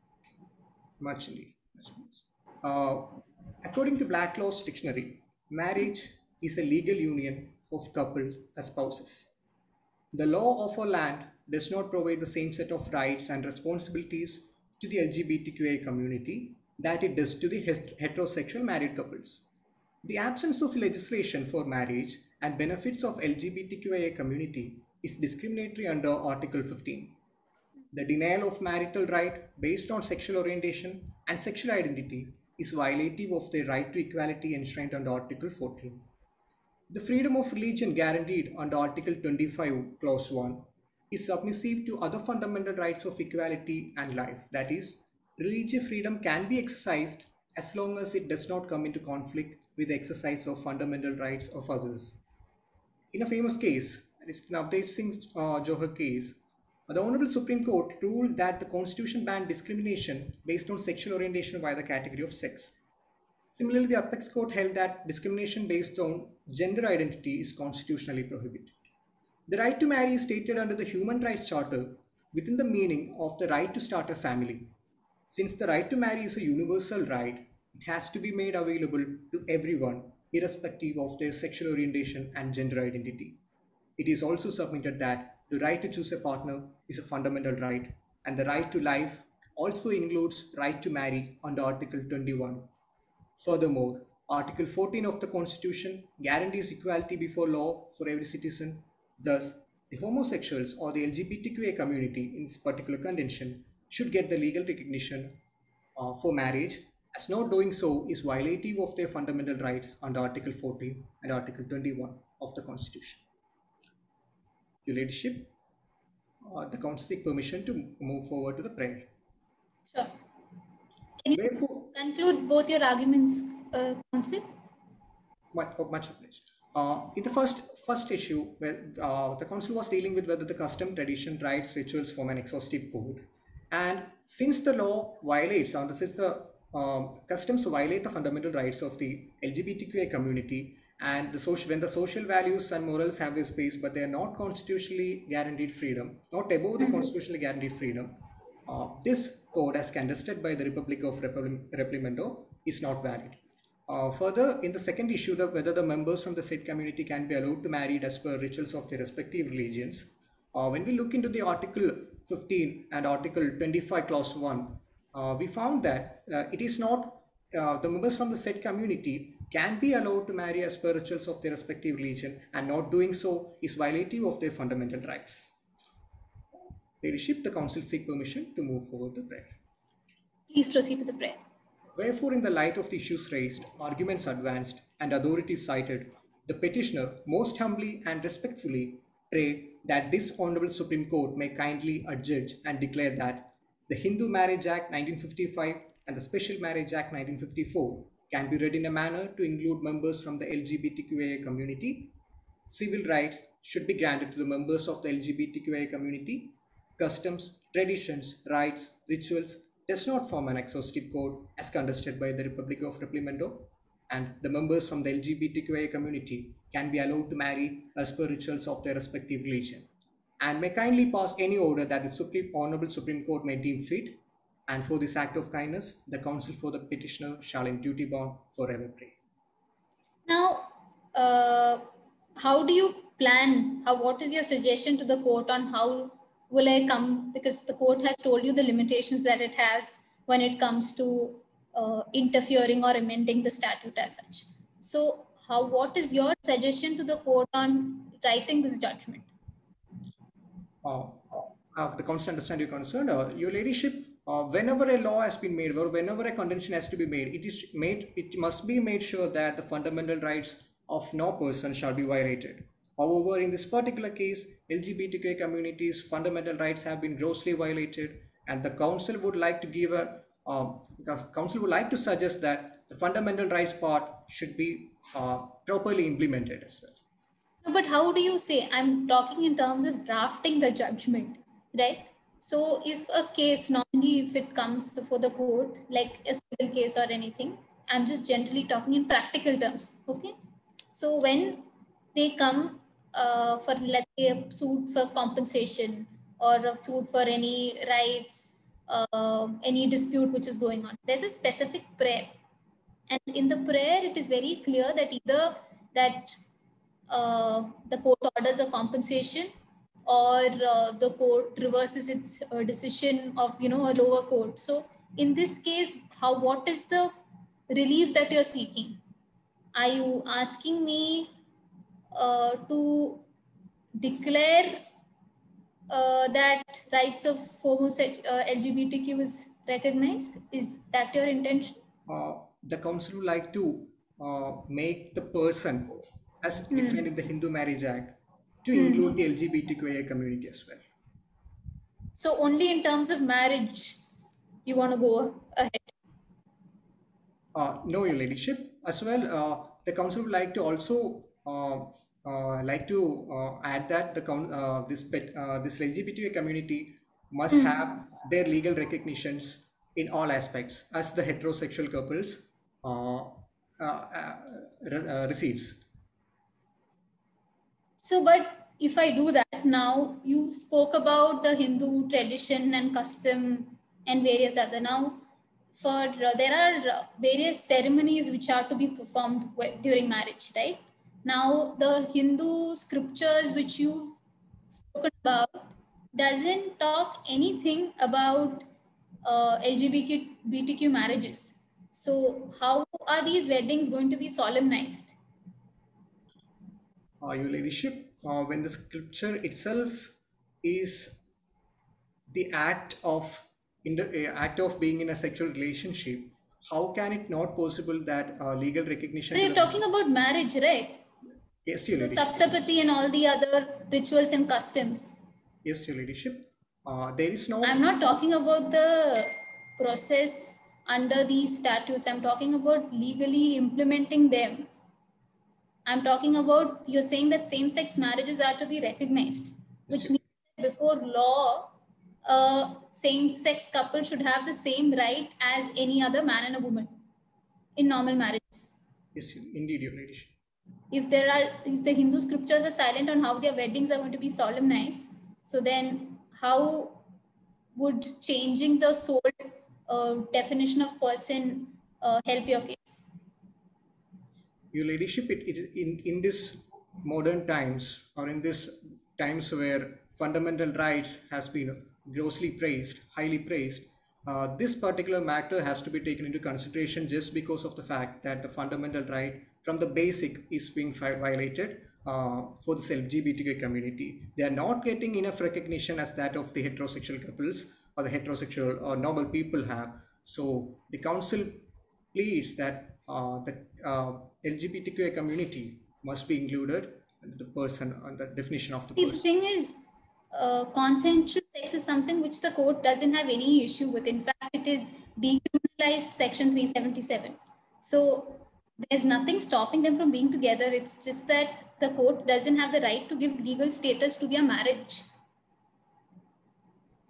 Muchly. Uh, according to Black Law's dictionary, marriage is a legal union of couples as spouses. The law of our land does not provide the same set of rights and responsibilities to the L G B T Q I community that it does to the heterosexual married couples. The absence of legislation for marriage and benefits of L G B T Q I A community is discriminatory under Article fifteen. The denial of marital right based on sexual orientation and sexual identity is violative of their right to equality enshrined under Article fourteen. The freedom of religion guaranteed under Article twenty-five, Clause one is submissive to other fundamental rights of equality and life. That is, religious freedom can be exercised as long as it does not come into conflict with the exercise of fundamental rights of others. In a famous case, that is the Navdev Singh uh, Johar case, the Honorable Supreme Court ruled that the Constitution banned discrimination based on sexual orientation via the category of sex. Similarly, the Apex Court held that discrimination based on gender identity is constitutionally prohibited. The right to marry is stated under the Human Rights Charter within the meaning of the right to start a family. Since the right to marry is a universal right, it has to be made available to everyone, irrespective of their sexual orientation and gender identity. It is also submitted that the right to choose a partner is a fundamental right, and the right to life also includes right to marry under Article twenty-one. Furthermore, Article fourteen of the Constitution guarantees equality before law for every citizen. Thus, the homosexuals or the L G B T Q I community in this particular convention should get the legal recognition uh, for marriage, as not doing so is violative of their fundamental rights under Article fourteen and Article twenty-one of the Constitution. Your Ladyship, uh, the Council seeks permission to move forward to the prayer. Sure. Can you Therefore, conclude both your arguments, uh, Council? much, oh, much obliged. Uh, in the first first issue, where uh, the council was dealing with whether the custom, tradition, rites, rituals form an exhaustive code, and since the law violates, uh, since the um, customs violate the fundamental rights of the L G B T Q I community, and the social when the social values and morals have their space, but they are not constitutionally guaranteed freedom, not above the constitutionally guaranteed freedom, uh, this code, as contested by the Republic of Replimento, is not valid. Uh, further, in the second issue, the, whether the members from the said community can be allowed to marry as per rituals of their respective religions, uh, when we look into the Article fifteen and Article twenty-five, Clause one, uh, we found that uh, it is not, uh, the members from the said community can be allowed to marry as per rituals of their respective religion, and not doing so is violative of their fundamental rights. Ladyship, the council seek permission to move forward to prayer. Please proceed to the prayer. Wherefore, in the light of the issues raised, arguments advanced, and authorities cited, the petitioner most humbly and respectfully pray that this Honorable Supreme Court may kindly adjudge and declare that the Hindu Marriage Act nineteen fifty-five and the Special Marriage Act nineteen fifty-four can be read in a manner to include members from the L G B T Q I A community. Civil rights should be granted to the members of the L G B T Q I A community. Customs, traditions, rites, rituals does not form an exhaustive code as contested by the Republic of Replimento, and the members from the L G B T Q I A community can be allowed to marry as per rituals of their respective religion, and may kindly pass any order that the Supreme Honorable Supreme Court may deem fit. And for this act of kindness, the counsel for the petitioner shall in duty bound forever pray. Now, uh, how do you plan? How, what is your suggestion to the court on how will I come? Because the court has told you the limitations that it has when it comes to uh, interfering or amending the statute as such. So, how? What is your suggestion to the court on writing this judgment? Uh, uh, the counsel understand your concern. Uh, your ladyship, uh, whenever a law has been made or whenever a convention has to be made, it is made. It must be made sure that the fundamental rights of no person shall be violated. However, in this particular case, L G B T Q I community's fundamental rights have been grossly violated, and the council would like to give a uh, the council would like to suggest that the fundamental rights part should be uh, properly implemented as well. No, but how do you say? I'm talking in terms of drafting the judgment, right? So if a case, normally if it comes before the court, like a civil case or anything, I'm just generally talking in practical terms, okay? So when they come uh, for, let's say, a suit for compensation or a suit for any rights, uh, any dispute which is going on, there's a specific prayer. And in the prayer, it is very clear that either that uh, the court orders a compensation or uh, the court reverses its uh, decision of, you know, a lower court. So in this case, how, what is the relief that you're seeking? Are you asking me uh, to declare uh, that rights of homosexual uh, L G B T Q is recognized? Is that your intention? Uh, the council would like to uh, make the person as defined in the Hindu Marriage Act to Hmm. include the L G B T Q I A community as well. So only in terms of marriage, you want to go ahead? Uh, no, your ladyship. As well, uh, the council would like to also uh, uh, like to uh, add that the coun- uh, this pet, uh, this L G B T Q I A community must have their legal recognitions in all aspects as the heterosexual couples uh, uh, uh, re- uh, receives. So, but if I do that now, you spoke about the Hindu tradition and custom and various other. Now, for uh, there are uh, various ceremonies which are to be performed wh- during marriage, right? Now, the Hindu scriptures which you've spoken about doesn't talk anything about uh, L G B T Q marriages. So, how are these weddings going to be solemnized? Uh, your ladyship, uh, when the scripture itself is the act of in the uh, act of being in a sexual relationship, how can it not possible that uh, legal recognition? You're to the- talking about marriage, right? Yes, your So ladyship. Saptapati and all the other rituals and customs. Yes, your ladyship. Uh, there is no. I'm not talking about the process under these statutes. I'm talking about legally implementing them. I'm talking about, you're saying that same-sex marriages are to be recognized, which means that before law, a same-sex couple should have the same right as any other man and a woman in normal marriages. Yes, indeed, your ladyship. If there are, if the Hindu scriptures are silent on how their weddings are going to be solemnized, so then how would changing the sole uh, definition of person uh, help your case? Your ladyship, it, it in in this modern times or in this times where fundamental rights has been grossly praised, highly praised, uh, this particular matter has to be taken into consideration just because of the fact that the fundamental right from the basic is being vi- violated uh, for this L G B T Q community. They are not getting enough recognition as that of the heterosexual couples or the heterosexual or normal people have. So the council pleads that uh, the uh, L G B T Q I community must be included in the person on the definition of the See, the person. thing is, uh, consensual sex is something which the court doesn't have any issue with. In fact, it is decriminalized section three seventy-seven. So there's nothing stopping them from being together. It's just that the court doesn't have the right to give legal status to their marriage.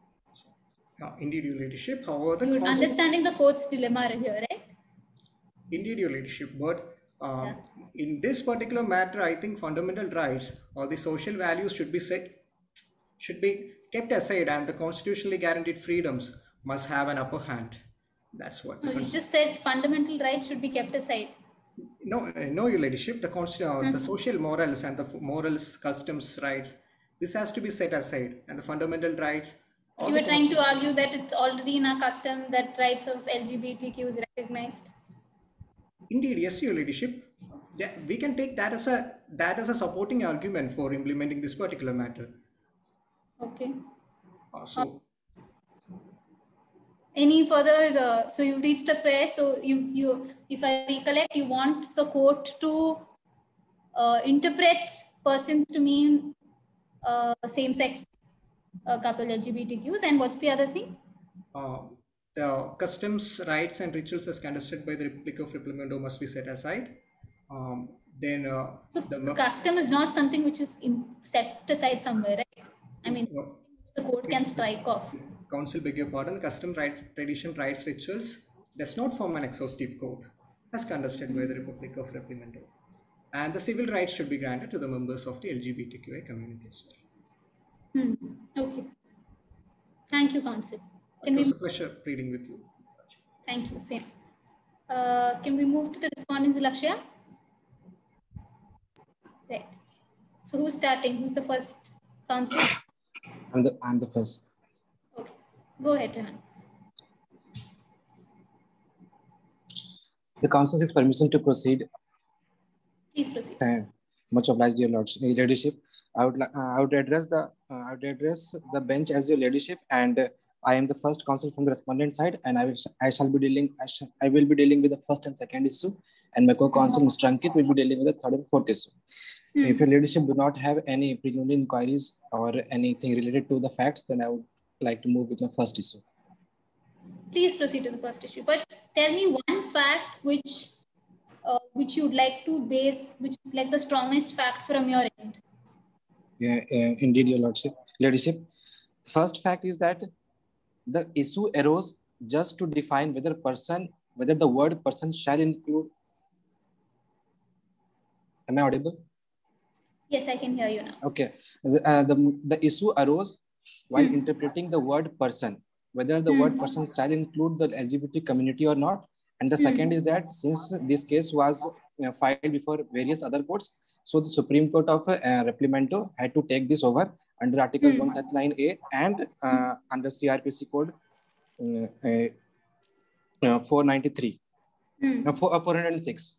Uh, indeed, your ladyship. However, the You're council- understanding the court's dilemma here, right? Indeed, your leadership, but um, Yeah. in this particular matter, I think fundamental rights or the social values should be set, should be kept aside, and the constitutionally guaranteed freedoms must have an upper hand. That's what the No, you constitution. just said fundamental rights should be kept aside. No, uh, no, your leadership. The const- uh, the Mhm. social morals and the f- morals, customs, rights. This has to be set aside, and the fundamental rights. But All you the were trying to constitution. argue that it's already in our custom that rights of L G B T Q is recognized. Indeed, yes, your leadership. Yeah, we can take that as a that as a supporting argument for implementing this particular matter. Okay. Uh, so, Any further? Uh, so you reached the pair. So you you, if I recollect, you want the court to uh, interpret persons to mean uh, same-sex uh, couple L G B T Qs, and what's the other thing? uh, the customs, rights, and rituals as conducted by the Republic of Replimendo must be set aside. Um, then uh, So the the custom is not something which is in, set aside somewhere, right? I mean, the court can strike off. Council, beg your pardon, the custom, right, tradition, rights, rituals does not form an exhaustive code as conducted by the Republic of Replimendo. And the civil rights should be granted to the members of the L G B T Q I community as well. Hmm. Okay. Thank you, Council. Can It was we... a pleasure reading with you. Thank you. Same. Uh, can we move to the respondents, Lakshya? Right. So who's starting? Who's the first, Council? I'm the I'm the first. Okay. Go ahead, Rehan. The council seeks permission to proceed. Please proceed. Uh, much obliged, your lordship, ladyship. I would uh, I would address the uh, I would address the bench as your ladyship, and uh, I am the first counsel from the respondent side, and I will I shall be dealing I, shall, I will be dealing with the first and second issue, and my co-counsel Mister Ankit will be dealing with the third and fourth issue. Hmm. If your ladyship do not have any preliminary inquiries or anything related to the facts, then I would like to move with my first issue. Please proceed to the first issue, but tell me one fact which uh, which you'd like to base, which is like the strongest fact from your end. Yeah, uh, indeed, your lordship, ladyship. First fact is that the issue arose just to define whether person, whether the word person shall include. Am I audible? Yes, I can hear you now. Okay. Uh, the, the issue arose while hmm. interpreting the word person, whether the hmm. word person shall include the L G B T community or not. And the hmm. second is that since this case was you know, filed before various other courts, so the Supreme Court of uh, Replimento had to take this over under Article hmm. one thirty-nine A and uh, under C R P C Code uh, uh, four ninety-three, hmm. uh, four, uh, four oh six.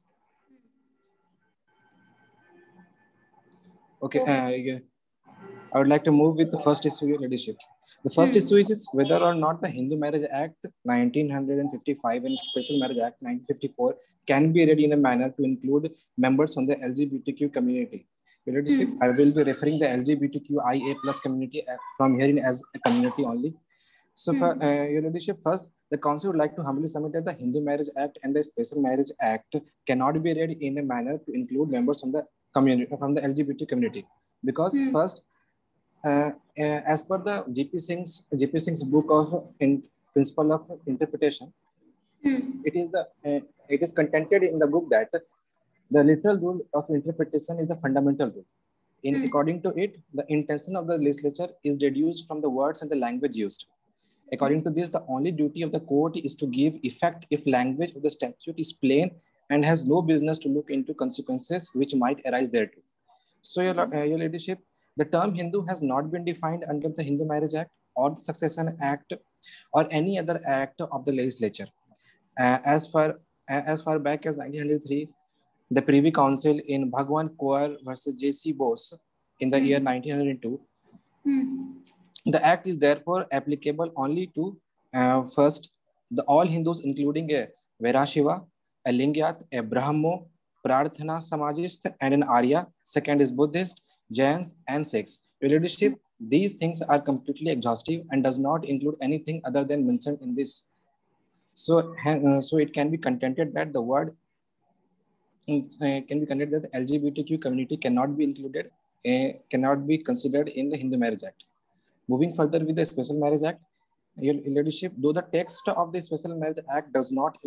Okay, uh, yeah. I would like to move with the first issue, your ladyship. The first hmm. issue is whether or not the Hindu Marriage Act nineteen fifty-five and Special Marriage Act nineteen fifty-four can be read in a manner to include members from the L G B T Q community. Your ladyship, hmm. I will be referring the L G B T Q I A plus community from here in as a community only. So, hmm. for, uh, your ladyship, first, the council would like to humbly submit that the Hindu Marriage Act and the Special Marriage Act cannot be read in a manner to include members from the community, from the L G B T community, because hmm. first, uh, uh, as per the G P Singh's G P Singh's book of in, principle of interpretation, hmm. it is the uh, it is contented in the book that the literal rule of interpretation is the fundamental rule. In hmm. according to it, the intention of the legislature is deduced from the words and the language used. According to this, the only duty of the court is to give effect if language of the statute is plain and has no business to look into consequences which might arise thereto. So, your, uh, your ladyship, the term Hindu has not been defined under the Hindu Marriage Act or the Succession Act or any other act of the legislature. Uh, as far uh, as far back as nineteen oh three, the Privy Council in Bhagwan Kaur versus J C Bose in the mm. year nineteen oh two, mm. the act is therefore applicable only to uh, first the all Hindus, including a Vairashaiva, a Lingyat, a Brahmo, Prarthana Samajist, and an Arya. Second is Buddhist, Jains, and Sikhs. Your ladyship, these things are completely exhaustive and does not include anything other than mentioned in this. So, uh, so it can be contended that the word it can be contended that the L G B T Q community cannot be included, uh, cannot be considered in the Hindu Marriage Act. Moving further with the Special Marriage Act, your ladyship, though the text of the Special Marriage Act does not in,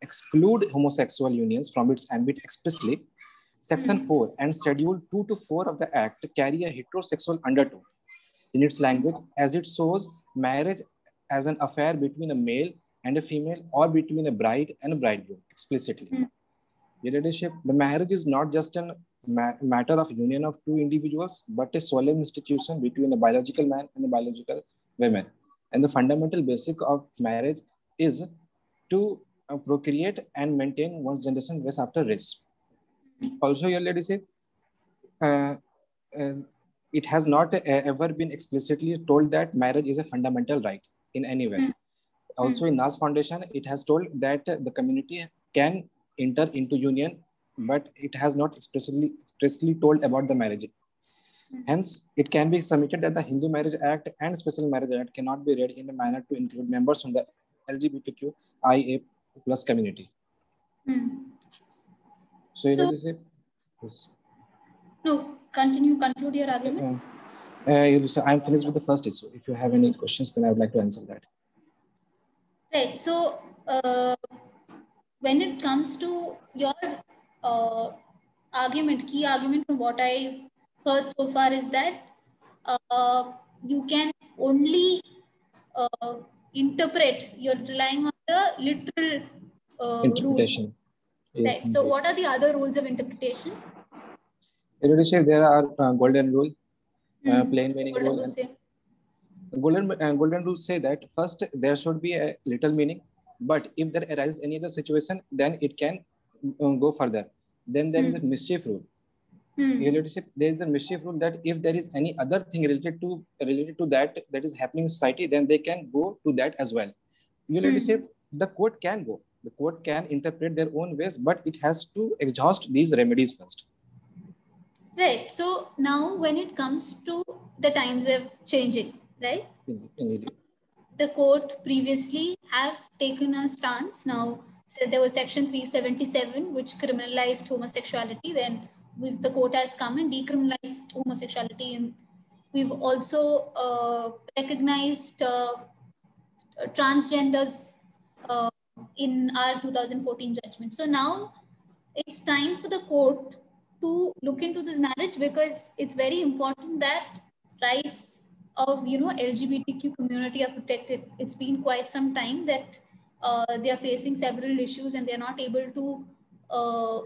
exclude homosexual unions from its ambit expressly, Section Mm. four and Schedule two to four of the Act carry a heterosexual undertone in its language, as it shows marriage as an affair between a male and a female, or between a bride and a bridegroom explicitly. Mm. Your Ladyship, the marriage is not just a ma matter of union of two individuals, but a solemn institution between a biological man and a biological woman. And the fundamental basic of marriage is to uh, procreate and maintain one's generation race after race. Also, Your Ladyship, uh, uh, it has not uh, ever been explicitly told that marriage is a fundamental right in any way. Mm. Also, in N A S Foundation, it has told that uh, the community can enter into union, but it has not expressly expressly told about the marriage. Hence, it can be submitted that the Hindu Marriage Act and Special Marriage Act cannot be read in a manner to include members from the L G B T Q I A plus community. Mm. So, So- you say, yes. No, continue, conclude your argument. Uh, uh, you say, I'm finished with the first issue. If you have any questions, then I would like to answer that. Right. So, uh, when it comes to your uh, argument, key argument from what I heard so far is that uh, you can only uh, interpret, you're relying on the literal uh, Interpretation. rule. Yeah, Right. So, what are the other rules of interpretation? Your Ladyship, there are uh, golden rule, uh, Hmm. plain What's the meaning golden rule. rule And say? golden, uh, golden rules say that first there should be a little meaning, but if there arises any other situation, then it can uh, go further. Then there is a mischief rule. Hmm. Your Ladyship, there is a mischief rule that if there is any other thing related to related to that that is happening in society, then they can go to that as well. Your Hmm. Ladyship, the court can go. The court can interpret their own ways, but it has to exhaust these remedies first. Right. So now when it comes to the times of changing, right? Indeed. The court previously have taken a stance. Now, said there was section three seventy-seven, which criminalized homosexuality. Then we've, the court has come and decriminalized homosexuality. And we've also uh, recognized uh, transgenders uh, in our two thousand fourteen judgment. So now it's time for the court to look into this marriage, because it's very important that rights of, you know, L G B T Q community are protected. It's been quite some time that uh, they are facing several issues and they're not able to uh,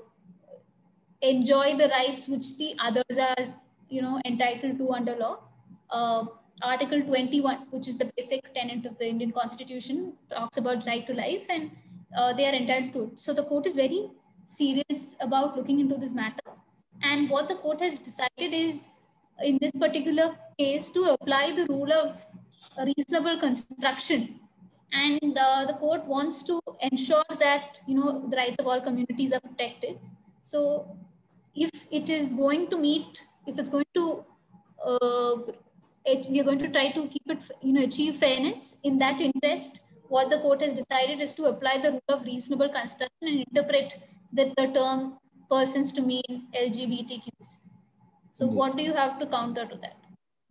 enjoy the rights which the others are, you know, entitled to under law. Uh, Article twenty-one, which is the basic tenet of the Indian Constitution, talks about right to life, and uh, they are entitled to it. So the court is very serious about looking into this matter. And what the court has decided is, in this particular case, to apply the rule of reasonable construction. And uh, the court wants to ensure that, you know, the rights of all communities are protected. So if it is going to meet, if it's going to, uh, it, we are going to try to keep it, you know, achieve fairness in that interest, what the court has decided is to apply the rule of reasonable construction and interpret the, the term persons to mean L G B T Qs. So Indeed. what do you have to counter to that?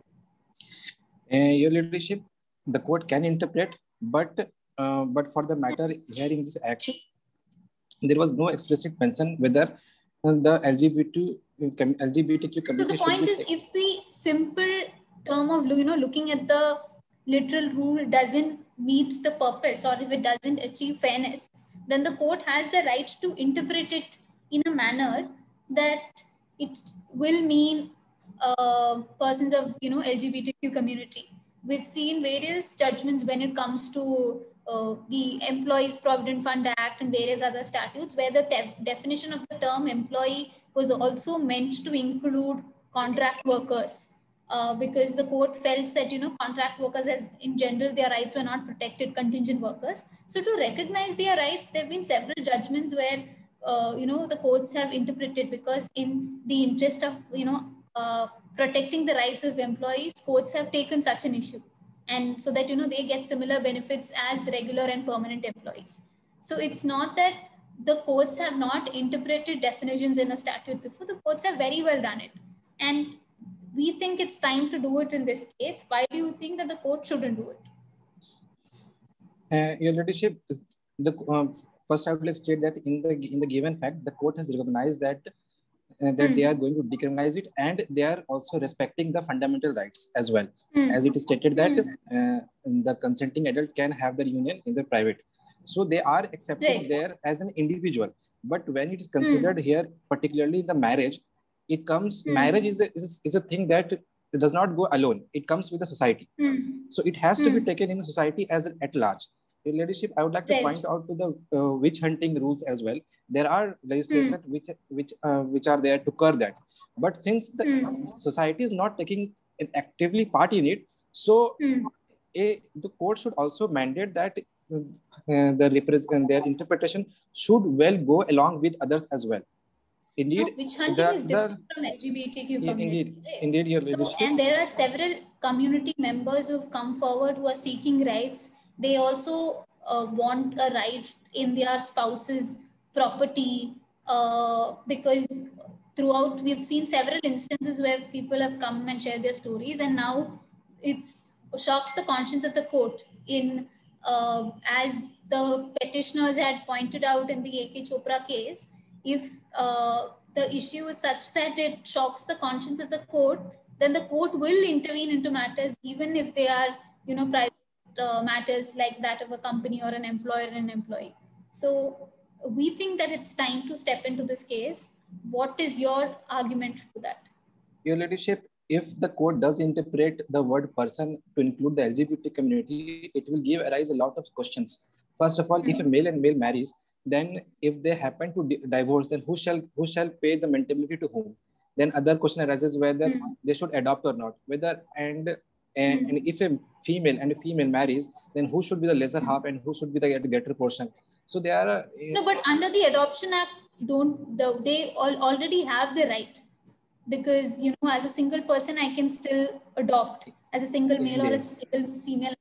Uh, Your Ladyship, the court can interpret, but uh, but for the matter here in this act, there was no explicit mention whether the L G B T L G B T Q So community. the point is, if the simple term of, you know, looking at the literal rule doesn't meet the purpose, or if it doesn't achieve fairness, then the court has the right to interpret it in a manner that it will mean uh, persons of, you know, L G B T Q community. We've seen various judgments when it comes to uh, the Employees Provident Fund Act and various other statutes, where the def definition of the term employee was also meant to include contract workers, uh, because the court felt that, you know, contract workers, as in general, their rights were not protected, contingent workers. So to recognize their rights, there have been several judgments where, uh, you know, the courts have interpreted, because in the interest of, you know, uh, protecting the rights of employees, courts have taken such an issue. And so that, you know, they get similar benefits as regular and permanent employees. So it's not that the courts have not interpreted definitions in a statute before. The courts have very well done it. And we think it's time to do it in this case. Why do you think that the court shouldn't do it? Uh, Your Ladyship, the, um, first I would like to state that in the in the given fact, the court has recognized that uh, that mm. they are going to decriminalize it, and they are also respecting the fundamental rights as well, mm. as it is stated that mm. uh, the consenting adult can have their union in the private. So they are accepted right. there as an individual. But when it is considered mm. here, particularly the marriage, it comes mm. marriage is a, is a is a thing that it does not go alone. It comes with the society. Mm. So it has to mm. be taken in the society as an at large. In leadership, I would like to right. point out to the uh, witch hunting rules as well. There are legislation mm. which which uh, which are there to curb that. But since the mm. society is not taking an actively part in it, so mm. a, the court should also mandate that uh, the represent their interpretation should well go along with others as well. Indeed, no, witch hunting the, is different the, from L G B T Q community. Indeed, indeed, your so, and there are several community members who've come forward who are seeking rights. They also uh, want a right in their spouse's property uh, because throughout we've seen several instances where people have come and shared their stories, and now it's shocks the conscience of the court in uh, as the petitioners had pointed out in the A K Chopra case. If uh, the issue is such that it shocks the conscience of the court, then the court will intervene into matters, even if they are, you know, private uh, matters like that of a company or an employer and an employee. So we think that it's time to step into this case. What is your argument to that? Your Ladyship, if the court does interpret the word person to include the L G B T community, it will give arise a lot of questions. First of all, mm-hmm. if a male and male marries, then if they happen to di- divorce, then who shall who shall pay the maternity to whom? Then other question arises whether mm. they should adopt or not. Whether and and, mm. and if a female and a female marries, then who should be the lesser half and who should be the greater portion? So they are. Uh, no, but under the Adoption Act, don't the, they all already have the right, because you know as a single person I can still adopt as a single male or a single female.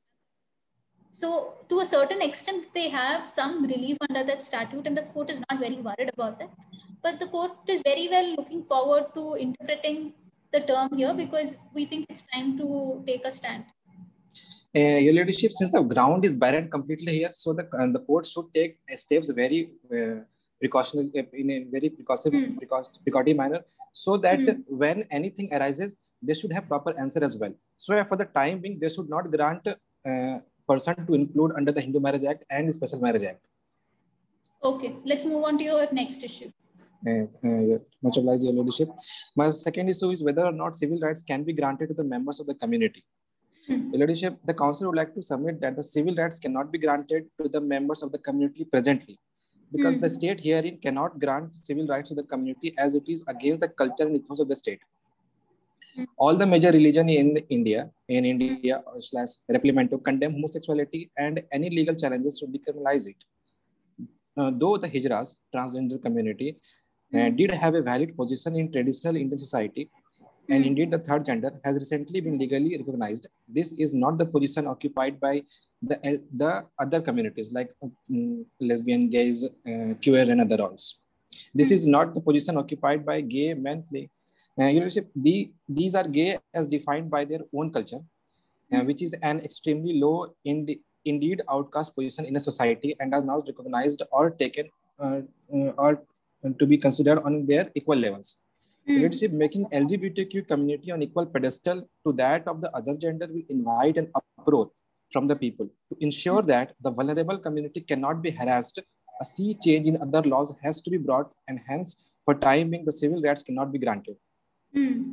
So to a certain extent, they have some relief under that statute, and the court is not very worried about that. But the court is very well looking forward to interpreting the term here, because we think it's time to take a stand. Uh, Your Ladyship, since the ground is barren completely here, so the uh, the court should take steps very uh, precautionary in a very precautionary, mm. precautionary manner, so that mm. when anything arises, they should have proper answer as well. So for the time being, they should not grant Uh, person to include under the Hindu Marriage Act and the Special Marriage Act. Okay, let's move on to your next issue. Uh, uh, much obliged, Your Ladyship. My second issue is whether or not civil rights can be granted to the members of the community. Hmm. Your Ladyship, the Council would like to submit that the civil rights cannot be granted to the members of the community presently, because hmm. the state herein cannot grant civil rights to the community as it is against the culture and ethos of the state. All the major religion in India, in India slash Replimento, condemn homosexuality and any legal challenges to decriminalize it. Uh, though the Hijras, transgender community, uh, did have a valid position in traditional Indian society, and indeed the third gender has recently been legally recognized, this is not the position occupied by the, the other communities like um, lesbian, gays, uh, queer and other roles. This is not the position occupied by gay men. Uh, Your Lordship, the, these are gay as defined by their own culture, uh, which is an extremely low, ind- indeed outcast position in a society, and are now recognized or taken uh, uh, or to be considered on their equal levels. Mm. Your Lordship, making L G B T Q community on equal pedestal to that of the other gender will invite an uproar from the people. To ensure that the vulnerable community cannot be harassed, a sea change in other laws has to be brought, and hence, for time being, the civil rights cannot be granted. Hmm.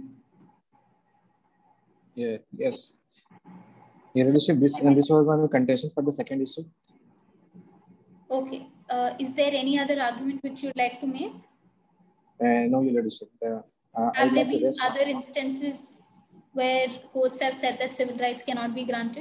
Yeah, yes. Your Ladyship, this and this was my contention for the second issue. Okay. Uh, is there any other argument which you'd like to make? Uh, no, Your Ladyship. Uh, uh, have there like been other instances where courts have said that civil rights cannot be granted?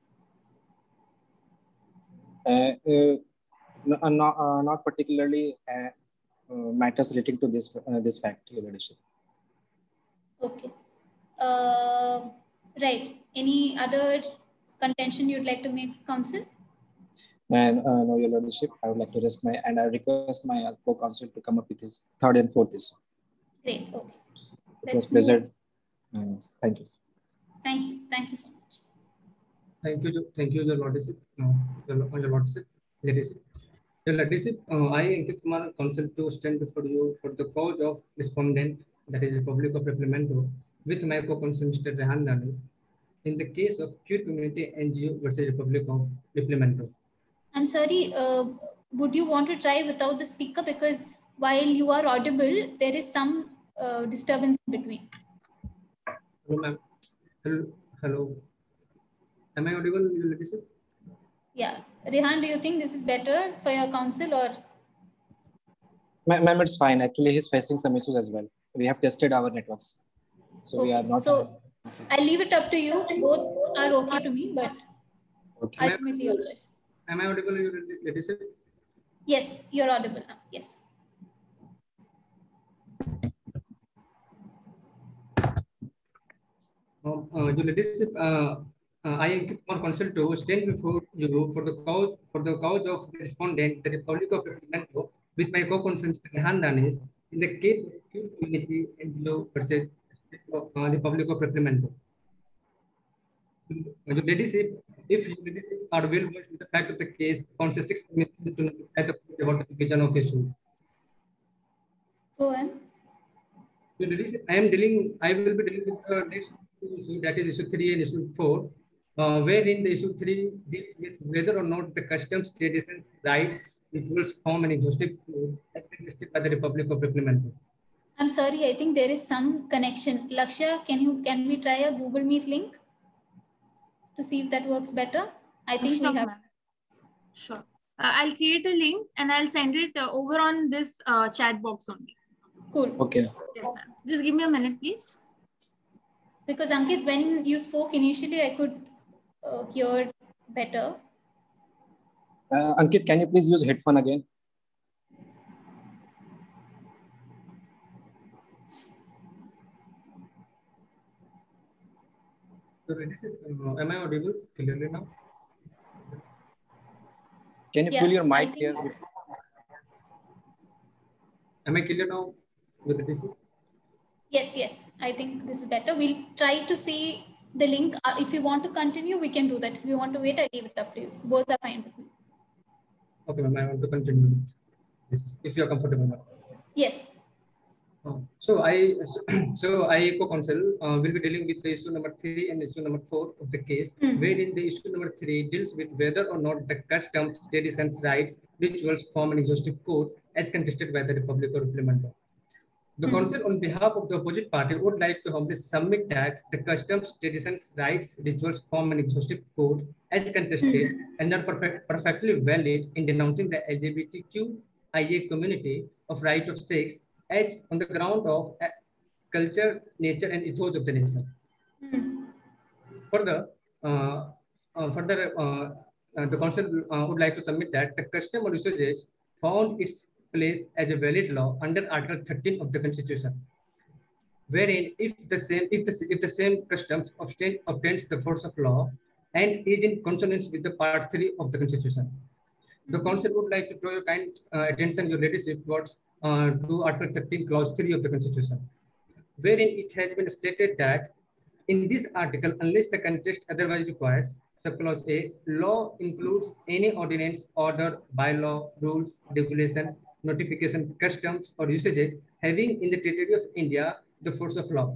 Uh, uh, no, uh, not, uh, not particularly uh, uh, matters relating to this uh, this fact, Your Ladyship. Okay. Uh, right. Any other contention you'd like to make, Council? And uh, no, Your Ladyship, I would like to rest my, and I request my co-counsel to come up with his third and fourth issue. Great. Okay. It was pleasure. Uh, thank you. Thank you. Thank you so much. Thank you. Thank you, Your Lordship. No, Your Lordship. Ladyship. Your Ladyship, uh, I, Ankit Kumar, counsel to stand before you for the cause of respondent, that is Republic of Replemento, with my co-counsel Mister Rehan Danis, in the case of Queer Community N G O versus Republic of Replemento. I'm sorry, uh, would you want to try without the speaker? Because while you are audible, there is some uh, disturbance in between. Hello, ma'am. Hello. Hello. Am I audible, Your Ladyship? Yeah. Rehan, do you think this is better for your counsel or? Ma'am, it's fine. Actually, he's facing some issues as well. We have tested our networks. So okay. we are not. So okay. I'll leave it up to you. Both are okay to me, but okay. ultimately your choice. Am I audible, Your Ladyship? Yes, you're audible now. Yes. Um, uh, Your Ladyship, uh, uh, I am counsel to stand before you for the cause for the cause of the respondent, the Republic of Replemento, with my co-counsel Mister Rehan Danis, in the case of Queer Community N G O versus uh, Republic of Replemento. Your Ladyship, if you are well versed with the fact of the case, counsel six permission to notify the court about the division of issue. Go ahead. Your Ladyship, I am dealing. I will be dealing with the next issue, that is issue three and issue four, uh, wherein the issue three deals with whether or not the customs, traditions, rights, rituals form an exhaustive code as suggested by the Republic of Replemento. I'm sorry, I think there is some connection. Lakshya, can you can we try a Google Meet link to see if that works better? I think sure, we have. Sure. Uh, I'll create a link and I'll send it uh, over on this uh, chat box only. Cool. Okay. Yes, ma'am. Just give me a minute, please. Because Ankit, when you spoke initially, I could uh, hear better. Uh, Ankit, can you please use headphone again? So, uh, am I audible clearly now? Can you yeah, pull your mic think... here? Am I clear now with the T C? Yes, yes. I think this is better. We'll try to see the link. Uh, if you want to continue, we can do that. If you want to wait, I leave it up to you. Both are fine with me. Okay, ma'am. I want to continue with this, if you are comfortable now. Yes. Uh, so I so I co-counsel uh, will be dealing with the issue number three and issue number four of the case, mm-hmm. wherein the issue number three deals with whether or not the customs, traditions, rights, rituals form an exhaustive code as contested by the Republic of Replemento. The mm-hmm. counsel, on behalf of the opposite party, would like to humbly submit that the customs, traditions, rights, rituals form an exhaustive code as contested mm-hmm. and are perfect, perfectly valid in denouncing the L G B T Q I A community of right of sex as on the ground of uh, culture, nature, and ethos of the nation. Mm-hmm. Further, uh, uh, further, uh, uh, the council uh, would like to submit that the custom or usage found its place as a valid law under Article thirteen of the Constitution, wherein if the same if the if the same customs obtain, obtains the force of law and is in consonance with the Part three of the Constitution. The council would like to draw your kind uh, attention, your ladyship, towards uh, to Article thirteen, Clause three of the Constitution, wherein it has been stated that in this article, unless the context otherwise requires, subclause A, law includes any ordinance, order, bylaw, rules, regulations, notification, customs, or usages having in the territory of India the force of law.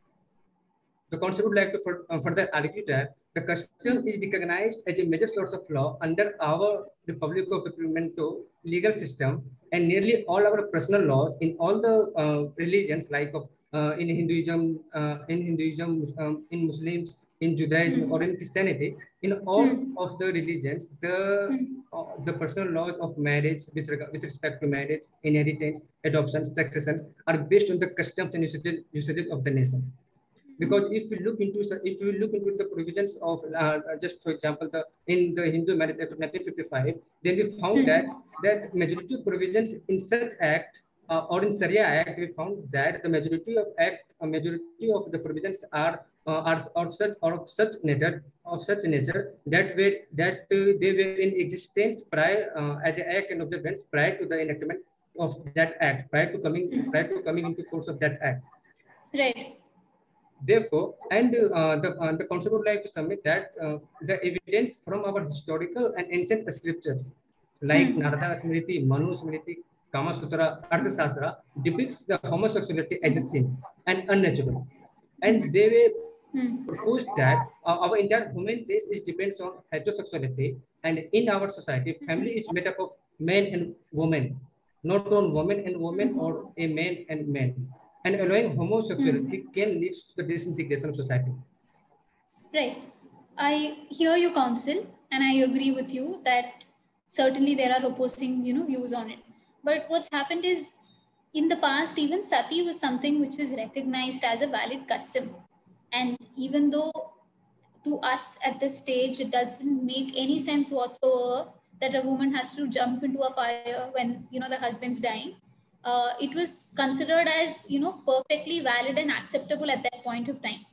The council would like to for, uh, further argue that the custom is recognized as a major source of law under our Republic of Replemento legal system, and nearly all our personal laws in all the uh, religions, like uh, in Hinduism, uh, in Hinduism, um, in Muslims, in Judaism, mm. or in Christianity, in all mm. of the religions, the mm. uh, the personal laws of marriage with regard, with respect to marriage, inheritance, adoption, succession are based on the customs and usages, usages of the nation. Because if we look into if we look into the provisions of uh, just for example the in the Hindu Marriage Act of nineteen fifty-five, then we found mm-hmm. that that majority of provisions in such act uh, or in Sharia Act, we found that the majority of act a majority of the provisions are uh, are of such or of such nature of such nature that were that uh, they were in existence prior uh, as an act and observance prior to the enactment of that act, prior to coming mm-hmm. prior to coming into force of that act. Right. Therefore, and uh, the, uh, the council would like to submit that uh, the evidence from our historical and ancient scriptures, like Hmm. Narada Smriti, Manu Smriti, Kama Sutra, Arthashastra depicts the homosexuality as a sin and unnatural. And they were Hmm. proposed that uh, our entire human race is depends on heterosexuality, and in our society, family is made up of men and women, not on women and women or a man and men. And allowing homosexuality can lead to the disintegration of society. Right. I hear you, counsel, and I agree with you that certainly there are opposing, you know, views on it. But what's happened is, in the past, even sati was something which was recognized as a valid custom, and even though to us at this stage it doesn't make any sense whatsoever that a woman has to jump into a fire when you know the husband's dying, uh, it was considered as you know perfectly valid and acceptable at that point of time.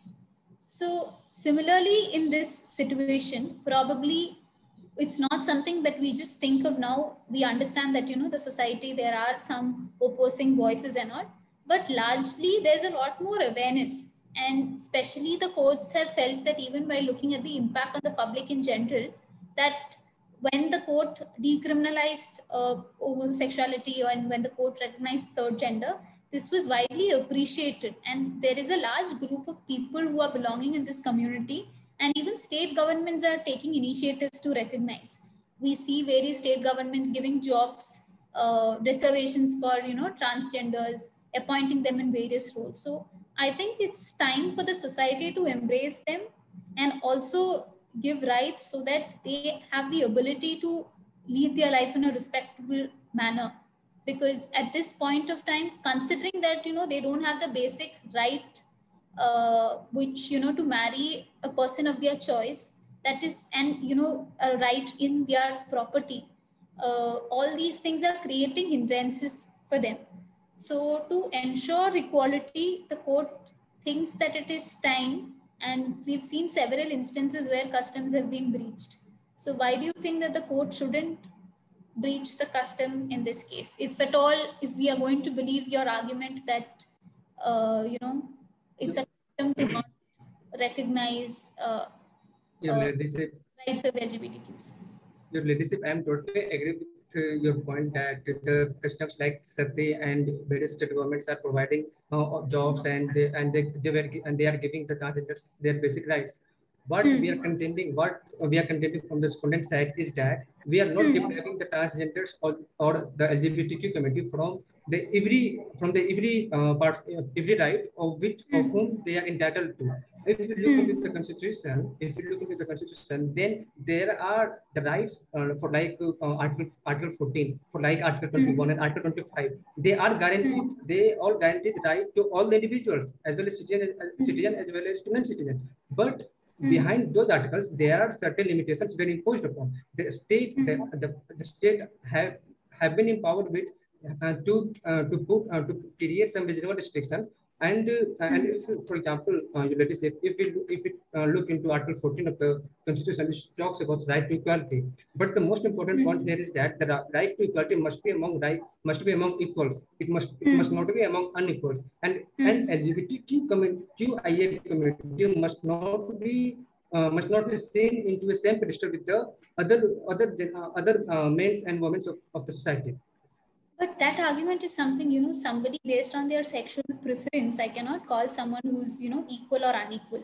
So similarly, in this situation, probably it's not something that we just think of now. We understand that, you know, the society, there are some opposing voices and all, but largely there's a lot more awareness. And especially the courts have felt that even by looking at the impact on the public in general, that when the court decriminalized uh, homosexuality and when the court recognized third gender, this was widely appreciated. And there is a large group of people who are belonging in this community, and even state governments are taking initiatives to recognize. We see various state governments giving jobs, uh, reservations for you know transgenders, appointing them in various roles. So I think it's time for the society to embrace them and also give rights so that they have the ability to lead their life in a respectable manner. Because at this point of time, considering that you know they don't have the basic right, uh, which you know to marry a person of their choice, that is, and you know a right in their property, uh, all these things are creating hindrances for them. So to ensure equality, the court thinks that it is time, and we've seen several instances where customs have been breached. So why do you think that the court shouldn't breach the custom in this case, if at all, if we are going to believe your argument that uh, you know it's a custom to not recognize uh, Your uh, leadership, rights of L G B T Qs? your leadership, I am totally agree with uh, your point that the customs like sati and various state governments are providing uh, jobs, and they, and they, they were and they are giving the transgenders their basic rights. What Hmm. we are contending, what we are contending from the respondent side is that we are not Hmm. depriving the transgenders or, or the L G B T Q community from the every from the every uh, part uh, every right of which of Hmm. whom they are entitled to. If you look Hmm. into the constitution, if you look into the constitution, then there are the rights uh, for like uh, article article fourteen, for like article twenty-one and article twenty-five. They are guaranteed. They all guarantees right to all the individuals as well as citizen, uh, citizen as well as non-citizen. But behind those articles, there are certain limitations were imposed upon the state. The, the, the state have have been empowered with uh, to uh, to put uh, to create some reasonable restriction. And uh, and if, for example, uh, you let us say if we if we uh, look into Article fourteen of the Constitution, which talks about right to equality, but the most important point here is that the right to equality must be among right must be among equals. It must it must not be among unequals. And and L G B T Q community, Q I A community must not be uh, must not be seen into the same pedestal with the other other uh, other uh, men and women of, of the society. But that argument is something, you know, somebody based on their sexual preference. I cannot call someone who's, you know, equal or unequal.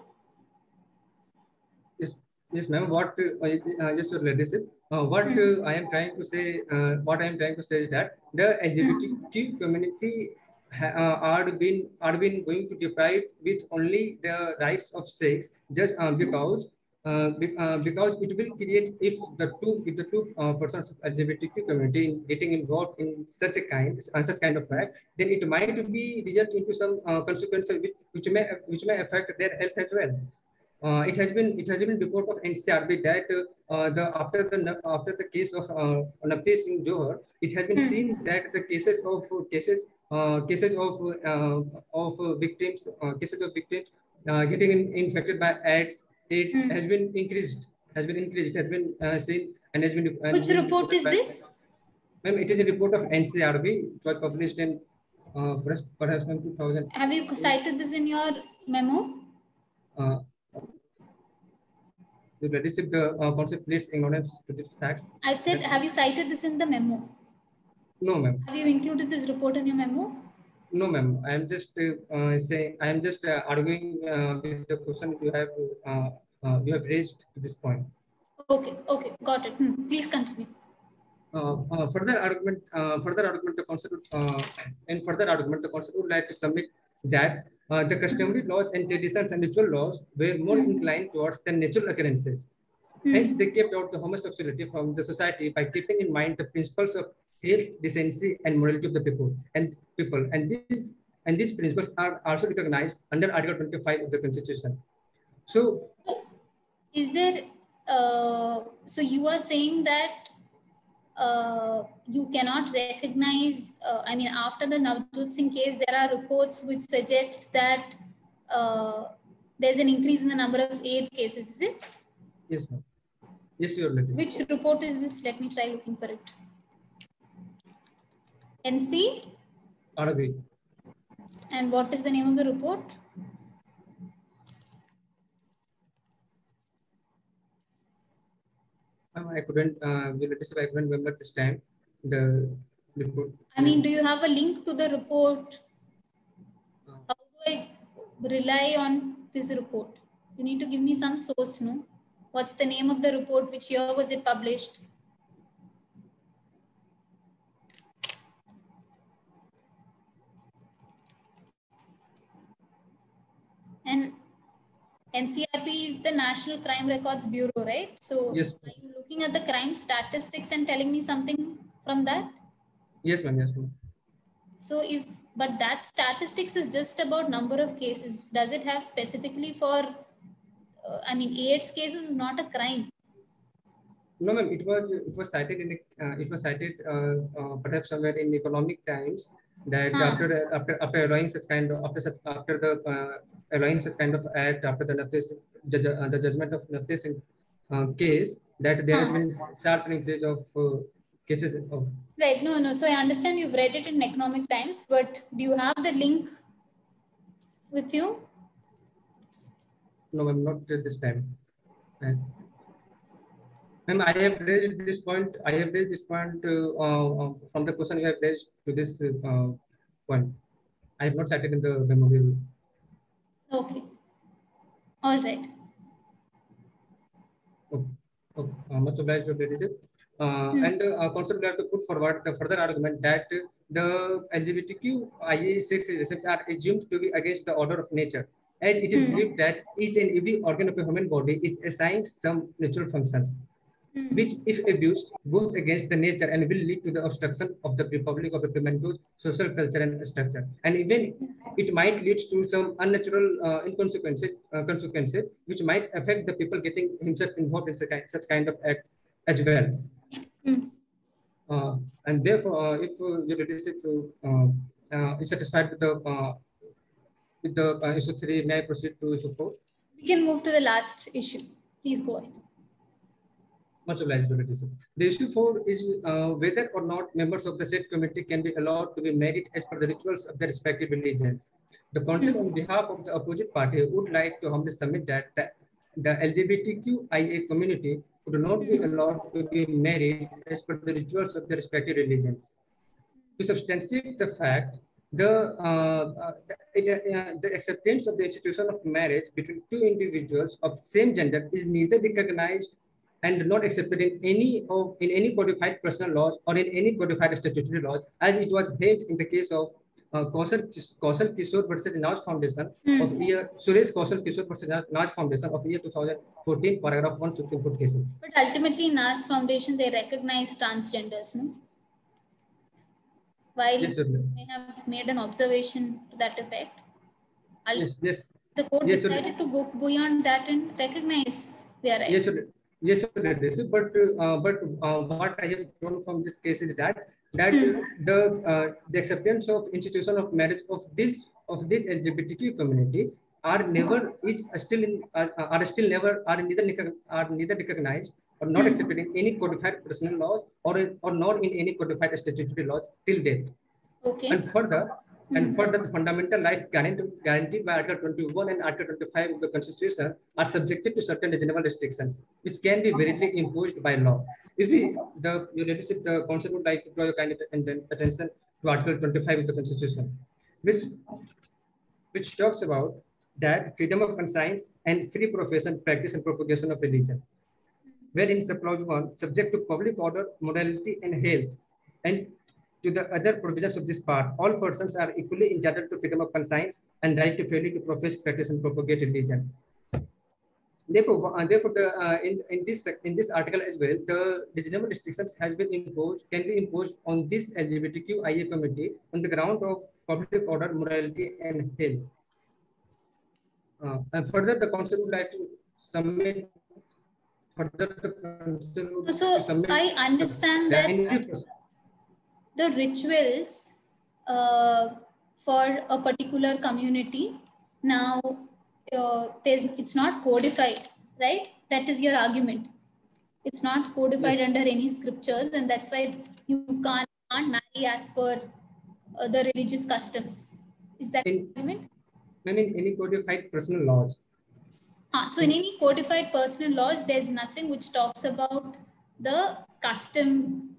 Yes, yes, ma'am. What uh, uh, just your leadership. Uh, what uh, I am trying to say, uh, what I am trying to say is that the L G B T Q community ha, uh, are been are been going to deprive with only the rights of sex just uh, because uh, be, uh, because it will create if the two if the two uh, persons of L G B T Q community in getting involved in such a kind uh, such kind of act, then it might be result into some uh, consequences which, which may which may affect their health as well. Uh, it has been it has been report of N C R B that uh, the after the after the case of uh, Navtesh Singh Johar, it has been seen that the cases of cases uh, cases of uh, of victims uh, cases of victims uh, getting in, infected by AIDS AIDS Hmm. has been increased has been increased. It has been uh, seen and has been. And Which been report is by, this? Ma'am, it is a report of N C R B. It was published in uh, perhaps, perhaps in two thousand. Have you cited this in your memo? Uh, the leadership, the uh, concept pleads ignorance to this fact. I've said, have you cited this in the memo? No, ma'am. Have you included this report in your memo? No, ma'am. I am just uh, saying, I am just uh, arguing uh, with the question you have uh, uh, you have raised to this point. Okay, okay, got it. Hmm. Please continue. Uh, uh, further argument, uh, further argument, the concept, uh, and further argument, the concept would like to submit that uh, the customary laws and traditions and ritual laws were more Hmm. inclined towards the natural occurrences. Hmm. Hence, they kept out the homosexuality from the society by keeping in mind the principles of health, decency, and morality of the people and people. And these and these principles are also recognized under Article twenty-five of the Constitution. So, is there? Uh, so you are saying that uh, you cannot recognize. Uh, I mean, after the Navjot Singh case, there are reports which suggest that uh, there's an increase in the number of AIDS cases. Is it? yes, ma'am. Yes, Your Lordship. Which report is this? Let me try looking for it. N C? I agree. And what is the name of the report? Um, I couldn't, uh, Your Lordship, I couldn't remember this time the report. I mean, do you have a link to the report? How do I rely on this report? You need to give me some source, no? What's the name of the report? Which year was it published? And N C R B is the National Crime Records Bureau, right? So Yes. are you looking at the crime statistics and telling me something from that? Yes, ma'am. Yes, ma'am. So if, but that statistics is just about number of cases. Does it have specifically for, uh, I mean, AIDS cases is not a crime. No, ma'am. It was it was cited in the, uh, it was cited uh, uh, perhaps somewhere in Economic Times that Ah. after after after allowing such kind of after such after the uh, allowing such kind of act after the Navjot Singh, judge, uh, the judgment of Navjot Singh uh, case that there has Ah. been sharp increase of uh, cases of. Right. No, no. So I understand you've read it in Economic Times, but do you have the link with you? No, ma'am, not at this time. And, ma'am, I have raised this point. I have raised this point uh, uh, from the question you have raised to this uh, point. I have not cited in the memorial. Okay. All right. Okay. Okay. Uh, much obliged, Your Ladyship. Uh, Hmm. And uh, concept we have to put forward the further argument that the L G B T Q I A sex relations are assumed to be against the order of nature, as it is Hmm. believed that each and every organ of a human body is assigned some natural functions, Hmm. which, if abused, goes against the nature and will lead to the obstruction of the republic of implementing social culture and structure. And even it might lead to some unnatural uh, inconsequences, uh, consequences, which might affect the people getting himself involved in such kind, such kind of act as well. Hmm. Uh, and therefore, uh, if uh, your leadership uh, uh, is satisfied with the uh, with the uh, issue three, may I proceed to issue four? We can move to the last issue. Please go ahead. Much obliged, Your Ladyship. The issue four is uh, whether or not members of the said committee can be allowed to be married as per the rituals of their respective religions. The council, Hmm. on behalf of the opposite party, would like to humbly submit that the, the L G B T Q I A community could not be allowed to be married as per the rituals of their respective religions. To substantiate the fact, the, uh, uh, the, uh, the acceptance of the institution of marriage between two individuals of the same gender is neither recognized and not accepted in any of in any codified personal laws or in any codified statutory laws, as it was held in the case of uh, Kaushal Kaushal Kishore versus Naj Foundation Hmm. of year Suresh Kaushal Kishore versus Naj Foundation of year two thousand fourteen, paragraph one, Supreme Court cases. But ultimately, in N A S Foundation, they recognize transgenders, no? While Yes, sir. you may have made an observation to that effect, ul- Yes, yes, the court yes, sir. decided to go beyond that and recognize their right. yes, sir. Yes, sir. Yes, sir. But uh, but uh, what I have known from this case is that that Hmm. the uh, the acceptance of institution of marriage of this of this L G B T Q community are never is still in, uh, are still never are neither recog- are neither recognized or not Hmm. accepted in any codified personal laws or in, or not in any codified statutory laws till date. Okay. And further, And further, the fundamental rights guaranteed by Article twenty-one and Article twenty-five of the Constitution are subjected to certain reasonable restrictions, which can be variably imposed by law. If we, the Your Ladyship, the Council would like to draw your kind of attention to Article twenty-five of the Constitution, which which talks about that freedom of conscience and free profession, practice, and propagation of religion. Wherein the clause one, subject to public order, morality, and health, and to the other provisions of this part, all persons are equally entitled to freedom of conscience and right to freely to profess, practice, and propagate religion. Therefore, uh, therefore, the uh, in in this in this article as well, the reasonable restrictions has been imposed can be imposed on this L G B T Q I A committee on the ground of public order, morality, and health. Uh, and further, the council would like to submit. Further, the council would so submit I understand that the rituals uh, for a particular community now uh, there's it's not codified, right? That is your argument. It's not codified yes. under any scriptures, and that's why you can't, can't marry as per uh, the religious customs. Is that in, argument? I mean, any codified personal laws. Ah, so in any codified personal laws, there's nothing which talks about the custom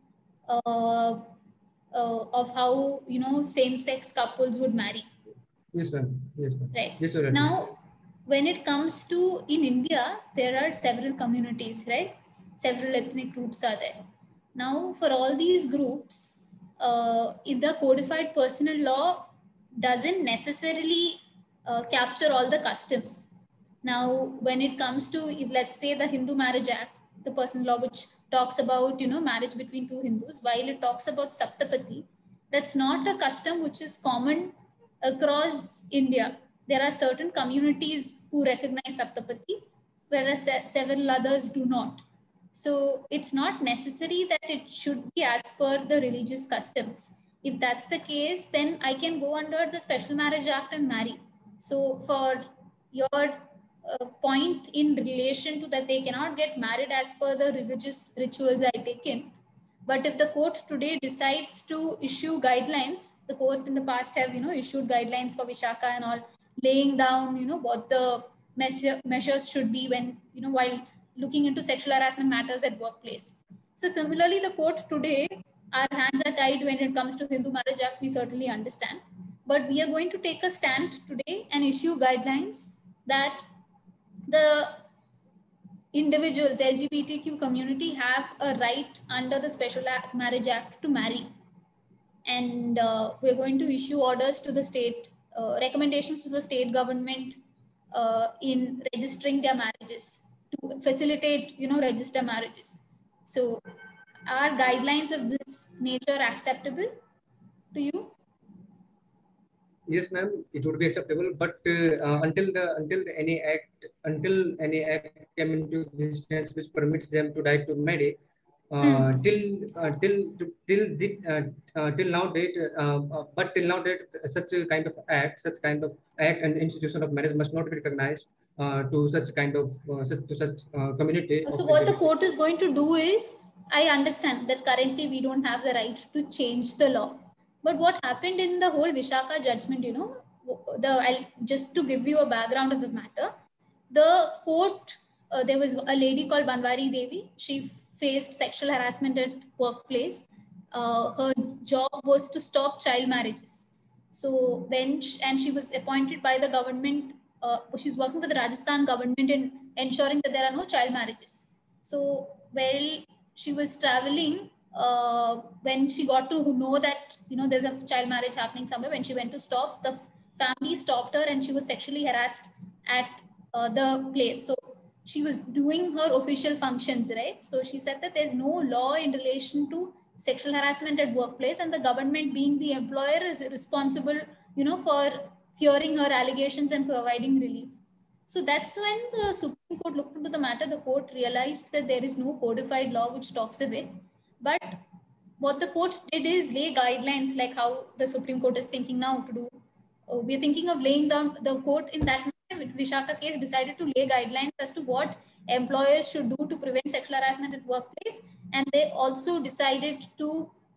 uh, uh, of how, you know, same-sex couples would marry. Yes, ma'am. Yes, ma'am. Right. Yes, sir. Now, when it comes to, in India, there are several communities, right? Several ethnic groups are there. Now, for all these groups, uh, in the codified personal law doesn't necessarily uh, capture all the customs. Now, when it comes to, if let's say the Hindu Marriage Act, the personal law which talks about, you know, marriage between two Hindus, while it talks about Saptapati, that's not a custom which is common across India. There are certain communities who recognize Saptapati, whereas several others do not. So it's not necessary that it should be as per the religious customs. If that's the case, then I can go under the Special Marriage Act and marry. So for your uh, point in relation to that they cannot get married as per the religious rituals I take in, but if the court today decides to issue guidelines, the court in the past have, you know, issued guidelines for Vishaka and all, laying down, you know, what the measure, measures should be when, you know, while looking into sexual harassment matters at workplace. So similarly, the court today, our hands are tied when it comes to Hindu Marriage Act, we certainly understand. But we are going to take a stand today and issue guidelines that the individuals, L G B T Q community have a right under the Special Marriage Act to marry. And uh, we're going to issue orders to the state, uh, recommendations to the state government uh, in registering their marriages to facilitate, you know, register marriages. So are guidelines of this nature acceptable to you? Yes, ma'am, it would be acceptable, but uh, until the until the, any act until any act came into existence which permits them to right to marry, uh, mm. till uh, till till the, uh, uh, till now date, uh, uh, but till now date, such a kind of act, such kind of act and institution of marriage must not be recognized uh, to such kind of uh, such, to such uh, community. So what the court is going to do is, I understand that currently we don't have the right to change the law. But what happened in the whole Vishaka judgment, you know, the I'll, just to give you a background of the matter, the court, uh, there was a lady called Banwari Devi. She faced sexual harassment at workplace. Uh, her job was to stop child marriages. So then, she, and she was appointed by the government. Uh, she's working for the Rajasthan government in ensuring that there are no child marriages. So, well, she was traveling. Uh, when she got to know that, you know, there's a child marriage happening somewhere, when she went to stop, the family stopped her and she was sexually harassed at uh, the place. So she was doing her official functions, right? So she said that there's no law in relation to sexual harassment at workplace, and the government, being the employer, is responsible, you know, for hearing her allegations and providing relief. So that's when the Supreme Court looked into the matter. The court realized that there is no codified law which talks of it. But what the court did is lay guidelines, like how the Supreme Court is thinking now to do. Uh, we're thinking of laying down, the court in that Vishaka case decided to lay guidelines as to what employers should do to prevent sexual harassment at workplace. And they also decided to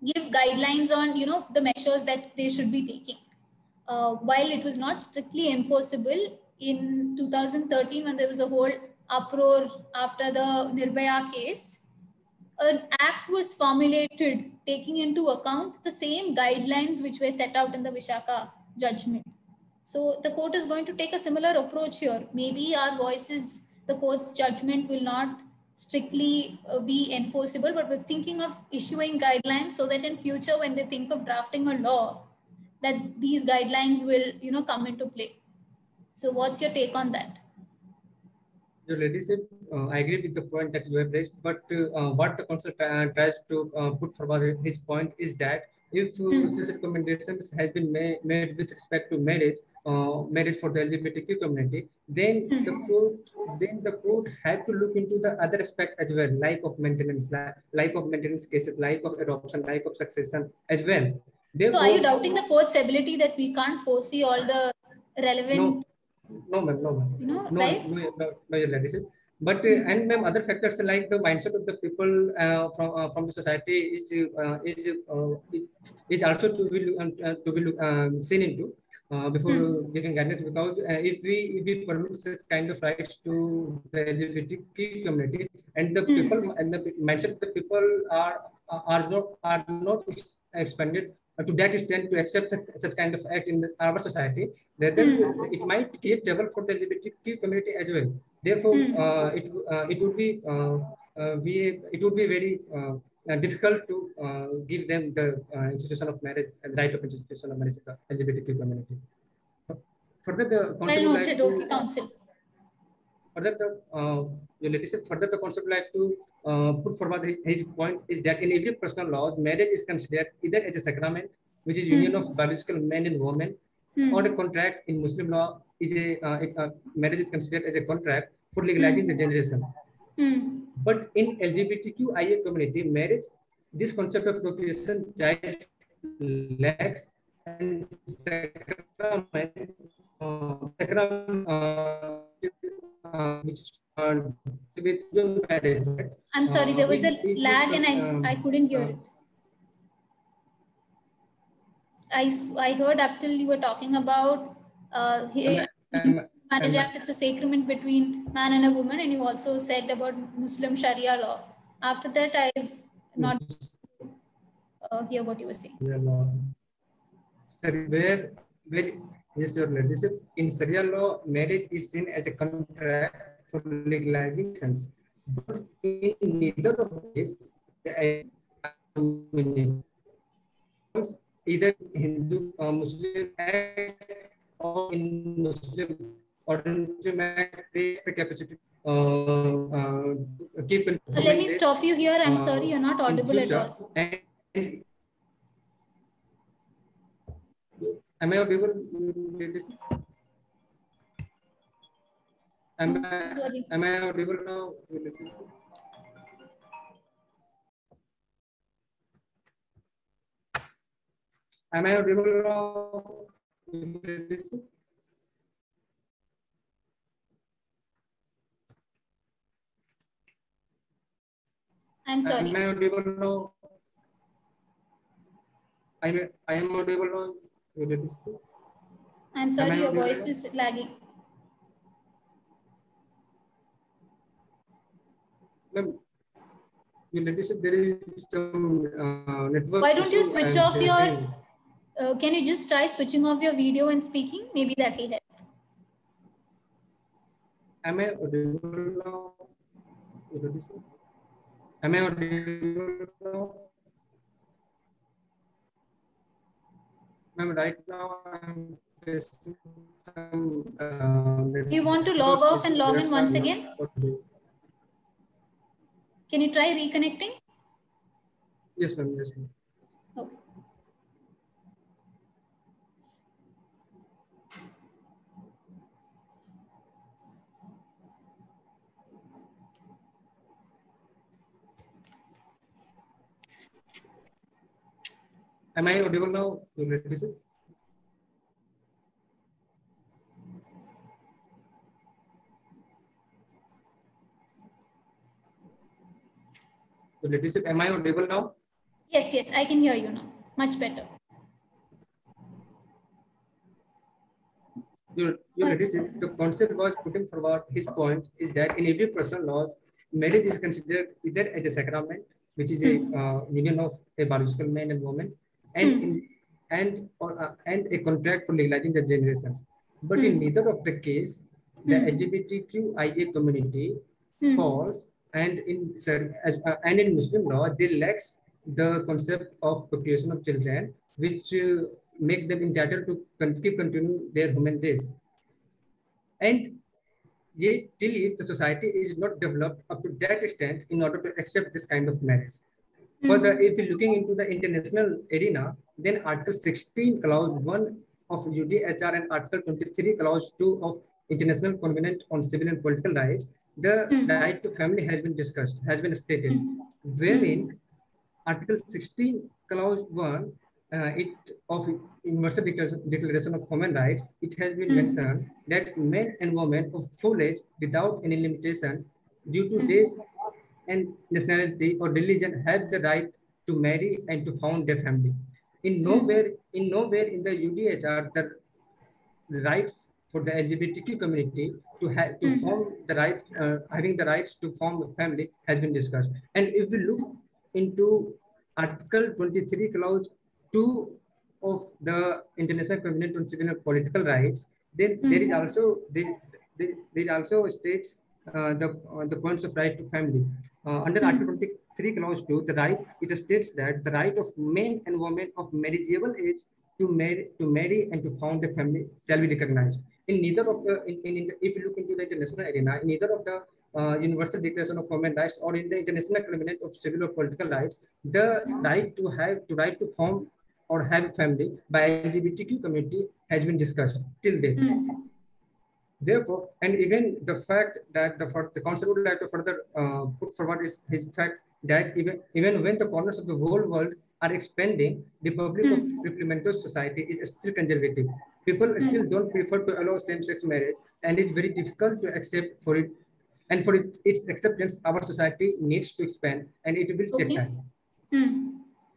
give guidelines on, you know, the measures that they should be taking. Uh, while it was not strictly enforceable in two thousand thirteen, when there was a whole uproar after the Nirbhaya case, an act was formulated taking into account the same guidelines which were set out in the Vishaka judgment. So the court is going to take a similar approach here. Maybe our voices, the court's judgment will not strictly uh, be enforceable, but we're thinking of issuing guidelines so that in future, when they think of drafting a law, that these guidelines will, you know, come into play. So what's your take on that? Your ladyship, uh, I agree with the point that you have raised, but uh, what the council uh, tries to uh, put forward his point is that if uh, mm-hmm. such recommendations has been ma- made with respect to marriage, uh, marriage for the L G B T Q community, then mm-hmm. the court, then the court had to look into the other aspect as well, like of maintenance, like of maintenance cases, like of adoption, like of succession as well. Therefore, so are you doubting the court's ability that we can't foresee all the relevant? No. No, ma'am, no, ma'am. You know, no, rights? no, no, no, your ladyship. But uh, mm-hmm. and ma'am, other factors like the mindset of the people uh, from uh, from the society is uh, is uh, is also to be uh, to be um, seen into uh, before mm-hmm. giving guidance. Because uh, if we if we permit such kind of rights to the L G B T Q community, and the mm-hmm. people and the mindset of the people are are not are not expanded to that extent to accept such, such kind of act in the, our society, then mm. it might create trouble for the L G B T Q community as well. Therefore, mm. uh, it uh, it would be uh, uh, we it would be very uh, difficult to uh, give them the uh, institution of marriage and the right of institution of marriage to the L G B T Q community. Further, the well noted, like okay, council. Further, the uh, your ladyship, further the concept like to uh, put forward his, his point is that in every personal law, marriage is considered either as a sacrament, which is union mm. of biological man and woman, mm. or a contract. In Muslim law, is a, uh, a, a marriage is considered as a contract for legalizing mm. the generation. Mm. But in L G B T Q I A community, marriage, this concept of procreation, child lacks and sacrament, uh, sacrament uh, uh, which uh, with your marriage. I'm sorry, there was a uh, lag and I, um, I couldn't hear uh, it. I, I heard up till you were talking about uh, here, um, Marriage um, Act, it's a sacrament between man and a woman, and you also said about Muslim Sharia law. After that, I've not uh, hear what you were saying. Sharia law. Where, where, yes, your ladyship, in Sharia law, marriage is seen as a contract for legalizing sense. But in neither of these, either Hindu uh, Muslim act or in Muslim or in Muslim act, they the capacity uh, uh, keep in. Uh, let me stop you here. I'm uh, sorry, you're not audible at all. And, and, am I audible? Am, oh, I, sorry. am I audible now? Am I audible now? I'm sorry. Am I audible now? I am, I am audible now? I'm sorry, your voice is lagging. Ma'am, there is some uh, network. Why don't you switch off your... Uh, can you just try switching off your video and speaking? Maybe that will help. Am I audible now? Am I audible now? Ma'am, right now I'm facing some... Uh, Do you want to log off and log in once again? Can you try reconnecting? Yes, ma'am. Yes, ma'am. Okay. Am I audible now? Leadership, am I audible now? Yes, yes, I can hear you now. Much better. Your, your leadership, the concept was putting forward his point is that in every personal law, marriage is considered either as a sacrament, which is a Hmm. uh, union of a biological man and woman, and Hmm. in, and or uh, and a contract for legalizing the generations. But in Hmm. neither of the case, the Hmm. L G B T Q I A community Hmm. falls, and in sorry, as, uh, and in Muslim law, they lacks the concept of procreation of children, which uh, make them entitled to con- keep continuing their human race. And yet, till yet, the society is not developed up to that extent in order to accept this kind of marriage. Further, Hmm. if we're looking into the international arena, then Article sixteen, Clause one of U D H R and Article twenty-three, Clause two of International Covenant on Civil and Political Rights, the Hmm. right to family has been discussed, has been stated, Hmm. wherein Article sixteen, Clause one, uh, it of Universal Declaration of Human Rights, it has been Hmm. mentioned that men and women of full age without any limitation due to Hmm. race and nationality or religion have the right to marry and to found their family. In nowhere, in nowhere in the U D H R, the rights for the L G B T Q community to have to Hmm. form the right, uh, having the rights to form a family has been discussed. And if we look into Article twenty-three, Clause two of the International Covenant on Civil and Political Rights, then there is Hmm. also there, there, there also states uh, the uh, the points of right to family. Uh, under Hmm. Article twenty-three, Clause two, the right it states that the right of men and women of marriageable age to marry, to marry and to found a family shall be recognized. In neither of the, in, in, in the, if you look into the international arena, in neither of the uh, Universal Declaration of Human Rights or in the International Covenant of Civil or Political Rights, the right to have, to right to form or have a family by L G B T Q community has been discussed till date. Hmm. Therefore, and even the fact that the, the council would like to further uh, put forward is the fact that even, even when the corners of the whole world are expanding, the public of Hmm. implemental society is still conservative. People Hmm. still don't prefer to allow same-sex marriage, and it's very difficult to accept for it. And for it, its acceptance, our society needs to expand, and it will take Okay. time. Hmm.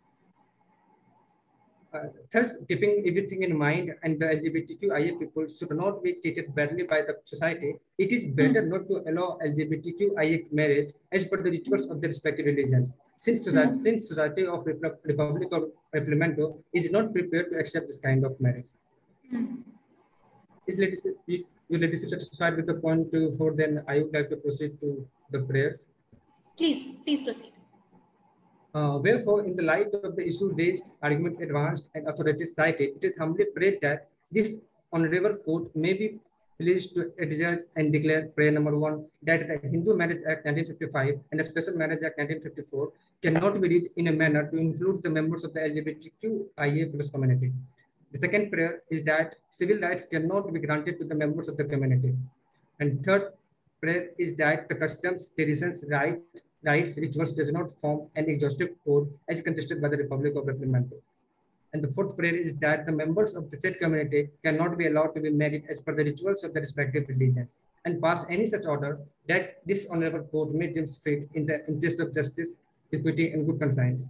Uh, thus, keeping everything in mind and the L G B T Q I A people should not be treated badly by the society, it is better Hmm. not to allow L G B T Q I A marriage as per the rituals of the respective religions. Since society, Hmm. since society of Republic of Implemento is not prepared to accept this kind of marriage. Hmm. Is leadership, your leadership satisfied with the point two four, then I would like to proceed to the prayers. Please, please proceed. Uh, wherefore, in the light of the issue raised, argument advanced, and authorities cited, it is humbly prayed that this honorable court may be pleased to adjudge and declare prayer number one, that the Hindu Marriage Act nineteen fifty-five and the Special Marriage Act nineteen fifty-four cannot be read in a manner to include the members of the L G B T Q I A plus community. The second prayer is that civil rights cannot be granted to the members of the community. And third prayer is that the customs, traditions, right, rights, rituals does not form an exhaustive code as contested by the Republic of Implemento. And the fourth prayer is that the members of the said community cannot be allowed to be married as per the rituals of the respective religions and pass any such order that this honorable court may deem fit in the interest of justice, equity, and good conscience.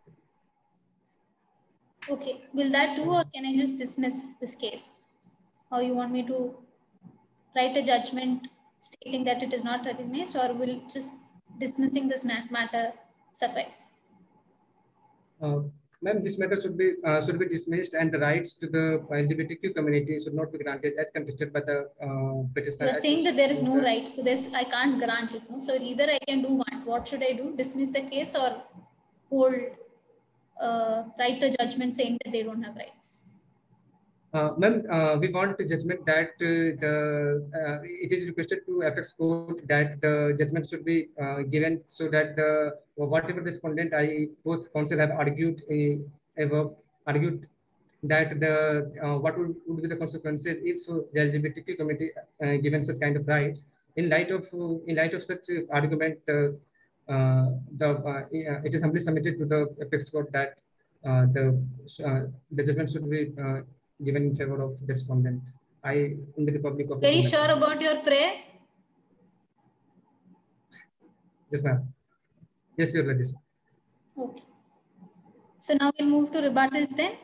Okay, will that do, or can I just dismiss this case? Or you want me to write a judgment stating that it is not recognized, or will just dismissing this matter suffice? Uh, Ma'am, this matter should be uh, should be dismissed, and the rights to the L G B T Q community should not be granted as contested by the uh, petitioner. You are saying that there is no right, so there's I can't grant it. No? So either I can do one. What should I do? Dismiss the case or hold, uh, write a judgment saying that they don't have rights? Uh, Ma'am, uh, we want a judgment that uh, the uh, it is requested to Apex Court that the judgment should be uh, given so that the whatever respondent I both counsel have argued uh, ever argued that the uh, what would, would be the consequences if uh, the L G B T Q community uh, given such kind of rights. In light of uh, in light of such uh, argument, uh, uh, the uh, it is humbly submitted to the Apex Court that uh, the uh, the judgment should be uh, given in favor of the respondent. I in the Republic of Very Implemento. sure about your prayer? Yes, ma'am. Yes, Your Ladyship. Okay. So now we'll move to rebuttals then.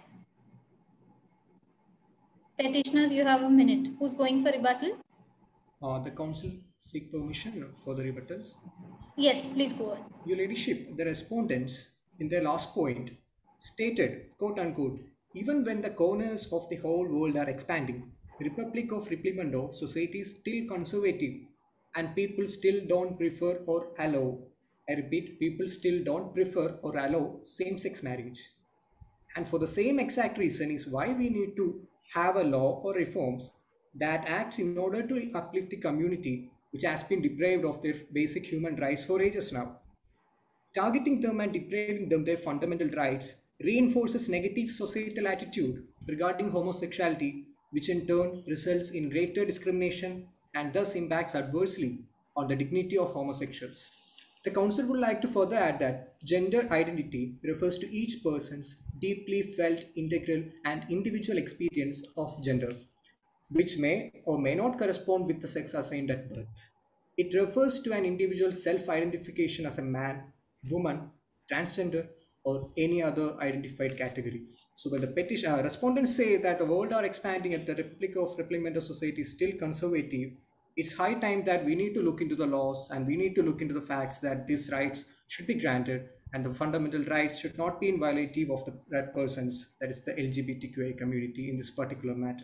Petitioners, you have a minute. Who's going for rebuttal? Uh, the council seek permission for the rebuttals. Yes, please go on. Your Ladyship, the respondents in their last point stated, quote unquote, even when the corners of the whole world are expanding, the Republic of Riplimundo society is still conservative and people still don't prefer or allow, I repeat, people still don't prefer or allow same-sex marriage. And for the same exact reason is why we need to have a law or reforms that acts in order to uplift the community which has been deprived of their basic human rights for ages now. Targeting them and depriving them their fundamental rights reinforces negative societal attitude regarding homosexuality, which in turn results in greater discrimination and thus impacts adversely on the dignity of homosexuals. The Council would like to further add that gender identity refers to each person's deeply felt integral and individual experience of gender, which may or may not correspond with the sex assigned at birth. It refers to an individual's self-identification as a man, woman, transgender, or any other identified category. So when the petition uh, respondents say that the world are expanding and the Republic of Riplimundo society is still conservative, it's high time that we need to look into the laws and we need to look into the facts that these rights should be granted and the fundamental rights should not be in violative of the that persons, that is the L G B T Q I community in this particular matter.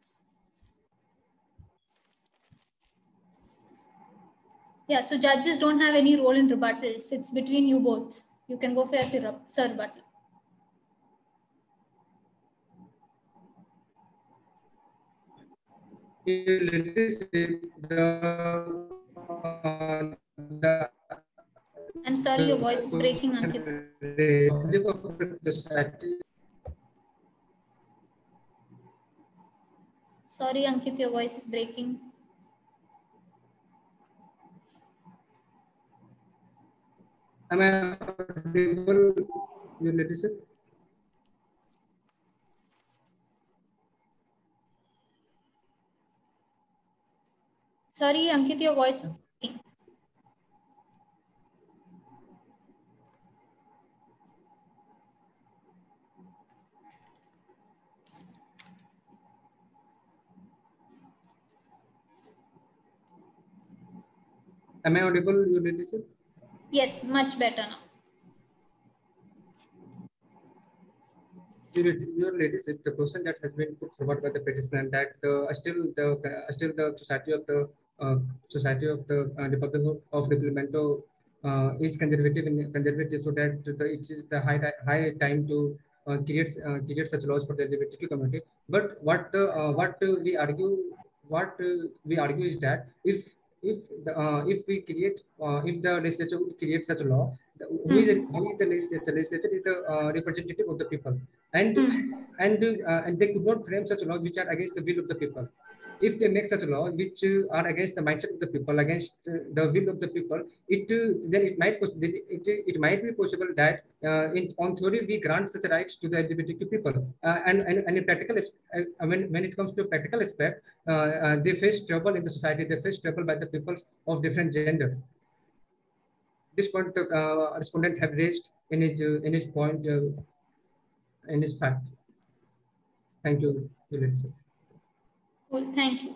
Yeah, so judges don't have any role in rebuttals. It's between you both. You can go for a sir rebuttal. I'm sorry, your voice is breaking, Ankit. Sorry, Ankit, your voice is breaking. Am I audible, Your Ladyship? Sorry, Ankit, your voice is breaking. Am I audible, Your Ladyship? Yes, much better now. Your, your Ladyship, the question that has been put forward by the petitioner that the uh, still the uh, still the society of the uh, society of the uh, Republic of Riplimundo uh, is conservative in conservative, so that the, it is the high high time to uh, create uh, create such laws for the L G B T Q community. But what the uh, what uh, we argue what uh, we argue is that if if the, uh, if we create uh, if the legislature would create such a law, the, who is the, who is the legislature? Legislature is the uh, representative of the people, and mm. and uh, and they could not frame such a law which are against the will of the people. If they make such a law which uh, are against the mindset of the people, against uh, the will of the people, it uh, then it might it, it, it might be possible that uh, in on theory we grant such rights to the L G B T Q people, uh, and, and and in practical uh, when when it comes to practical aspect, uh, uh, they face trouble in the society. They face trouble by the people of different genders. This point the uh, respondent have raised in his uh, in his point uh, in his fact. Thank you, Ladyship. Cool, thank you.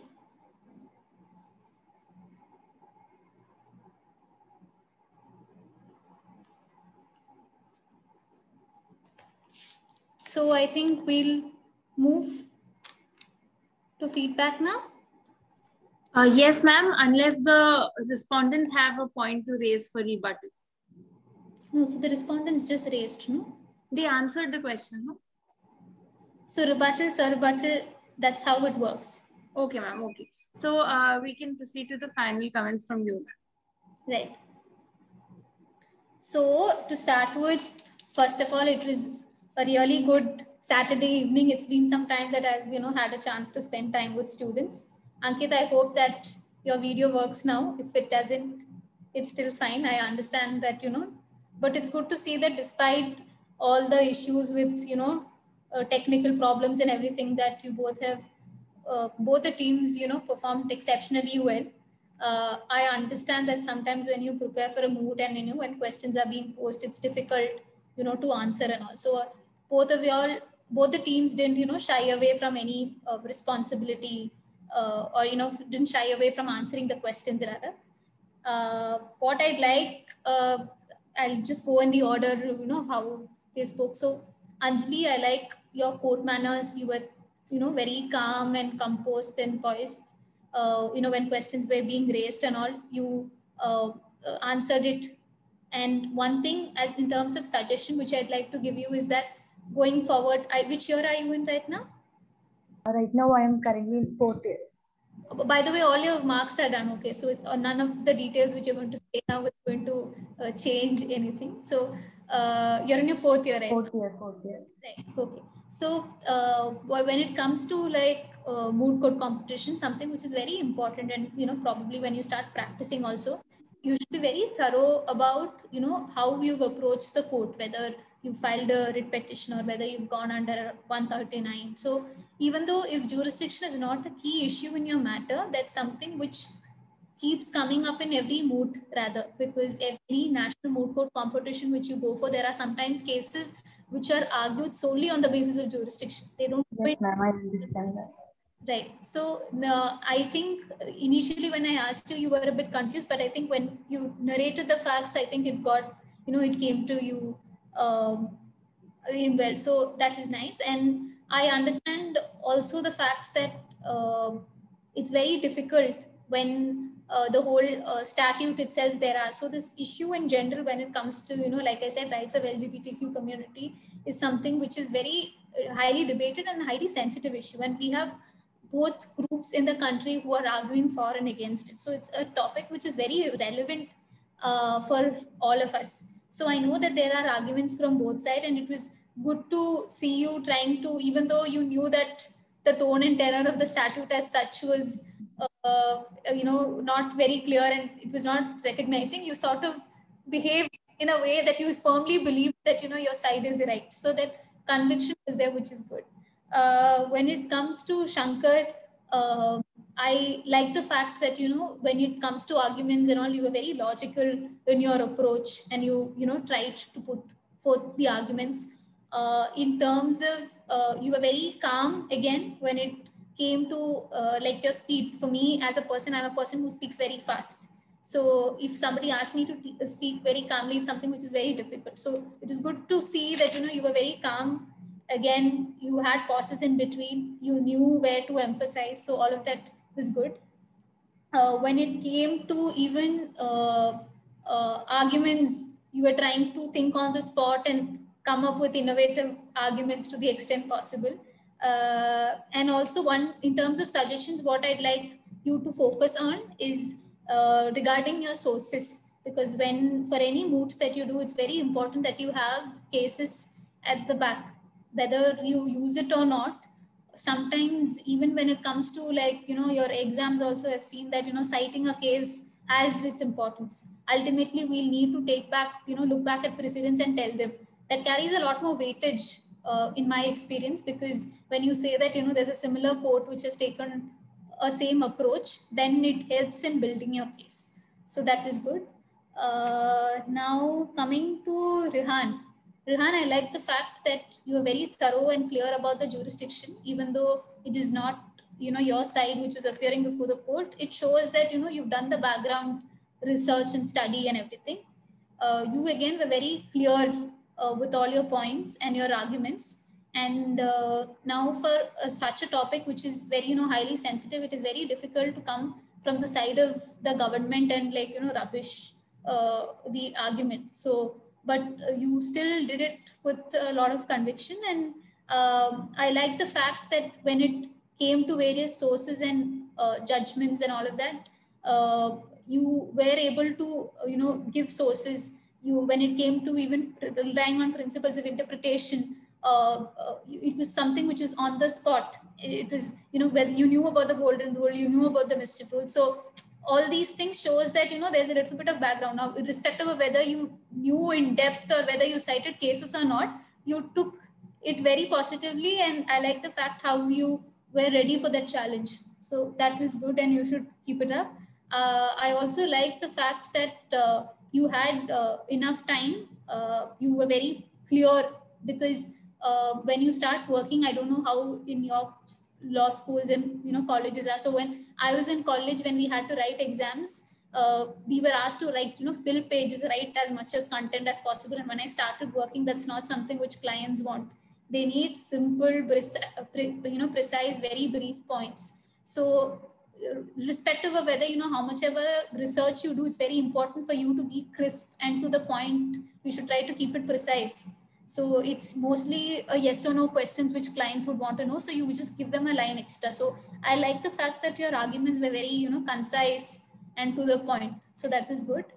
So I think we'll move to feedback now. Uh, yes, ma'am, unless the respondents have a point to raise for rebuttal. No, so the respondents just raised, no? They answered the question, no? So rebuttal, sir, rebuttal, that's how it works. Okay, ma'am, okay. So uh, we can proceed to the final comments from you, ma'am. Right. So to start with, first of all, it was a really good Saturday evening. It's been some time that I've, you know, had a chance to spend time with students. Ankit, I hope that your video works now. If it doesn't, it's still fine. I understand that, you know, but it's good to see that despite all the issues with, you know, uh, technical problems and everything, that you both have, uh, both the teams, you know, performed exceptionally well. Uh, I understand that sometimes when you prepare for a moot and, you know, when questions are being posed, it's difficult you know, to answer and all. So uh, both of y'all, both the teams didn't, you know, shy away from any uh, responsibility uh, or, you know, didn't shy away from answering the questions rather. Uh, what I'd like, uh, I'll just go in the order, you know, of how they spoke. So Anjali, I like your court manners. You were, you know, very calm and composed and poised. Uh, you know, when questions were being raised and all, you uh, uh, answered it. And one thing, as in terms of suggestion, which I'd like to give you is that going forward, I, which year are you in right now? Right now, I am currently in fourth year. By the way, all your marks are done. Okay, so it, uh, none of the details which you're going to say now is going to uh, change anything. So uh, you're in your fourth year, right? Fourth year, fourth year. Right. Okay. So uh, when it comes to like uh, moot court competition, something which is very important, and you know, probably when you start practicing also, you should be very thorough about, you know, how you've approached the court, whether you filed a writ petition or whether you've gone under one thirty-nine. So even though if jurisdiction is not a key issue in your matter, that's something which keeps coming up in every moot rather, because every national moot court competition which you go for, there are sometimes cases which are argued solely on the basis of jurisdiction. They don't. Yes, ma'am, I understand that. Right. So uh, I think initially when I asked you, you were a bit confused, but I think when you narrated the facts, I think it got, you know, it came to you um, in well. So that is nice. And I understand also the fact that uh, it's very difficult when uh, the whole uh, statute itself there are. So this issue in general, when it comes to, you know, like I said, rights of L G B T Q community is something which is very highly debated and highly sensitive issue. And we have both groups in the country who are arguing for and against it. So it's a topic which is very relevant uh, for all of us. So I know that there are arguments from both sides, and it was good to see you trying to, even though you knew that the tone and tenor of the statute as such was, uh, you know, not very clear and it was not recognizing, you sort of behaved in a way that you firmly believe that, you know, your side is right. So that conviction was there, which is good. Uh, when it comes to Shankar, uh, I like the fact that, you know, when it comes to arguments and all, you were very logical in your approach, and you, you know, tried to put forth the arguments. Uh, in terms of, uh, you were very calm again when it came to uh, like your speed. For me as a person, I'm a person who speaks very fast. So if somebody asked me to speak very calmly, it's something which is very difficult. So it was good to see that, you know, you were very calm. Again, you had pauses in between, you knew where to emphasize. So all of that was good. Uh, when it came to even uh, uh, arguments, you were trying to think on the spot and come up with innovative arguments to the extent possible. Uh, and also one, in terms of suggestions, what I'd like you to focus on is uh, regarding your sources, because when for any moot that you do, it's very important that you have cases at the back, whether you use it or not. Sometimes even when it comes to like, you know, your exams also have seen that, you know, citing a case has its importance. Ultimately, we'll need to take back, you know, look back at precedents and tell them. That carries a lot more weightage uh, in my experience, because when you say that, you know, there's a similar court which has taken a same approach, then it helps in building your case. So that was good. Uh, now coming to Rehan. Rehan, I like the fact that you are very thorough and clear about the jurisdiction, even though it is not, you know, your side which is appearing before the court. It shows that, you know, you've done the background research and study and everything. Uh, you again were very clear uh, with all your points and your arguments. And uh, now for uh, such a topic which is very, you know, highly sensitive, it is very difficult to come from the side of the government and like, you know, rubbish uh, the argument. So, but you still did it with a lot of conviction. And um, I like the fact that when it came to various sources and uh, judgments and all of that, uh, you were able to, you know, give sources. You, when it came to even relying on principles of interpretation, uh, uh, it was something which is on the spot. It was, you know, well, you knew about the golden rule, you knew about the mischief rule. So all these things shows that, you know, there's a little bit of background. Now, irrespective of whether you knew in depth or whether you cited cases or not, you took it very positively. And I like the fact how you were ready for that challenge. So that was good, and you should keep it up. Uh, I also like the fact that uh, you had uh, enough time. Uh, you were very clear, because uh, when you start working, I don't know how in your law schools and you know colleges are. So when I was in college, when we had to write exams, uh, we were asked to write, you know, fill pages, write as much as content as possible. And when I started working, that's not something which clients want. They need simple, you know, precise, very brief points. So irrespective of whether, you know, how much ever research you do, it's very important for you to be crisp and to the point. You should try to keep it precise. So it's mostly a yes or no questions which clients would want to know. So you just give them a line extra. So I like the fact that your arguments were very, you know, concise and to the point. So that was good.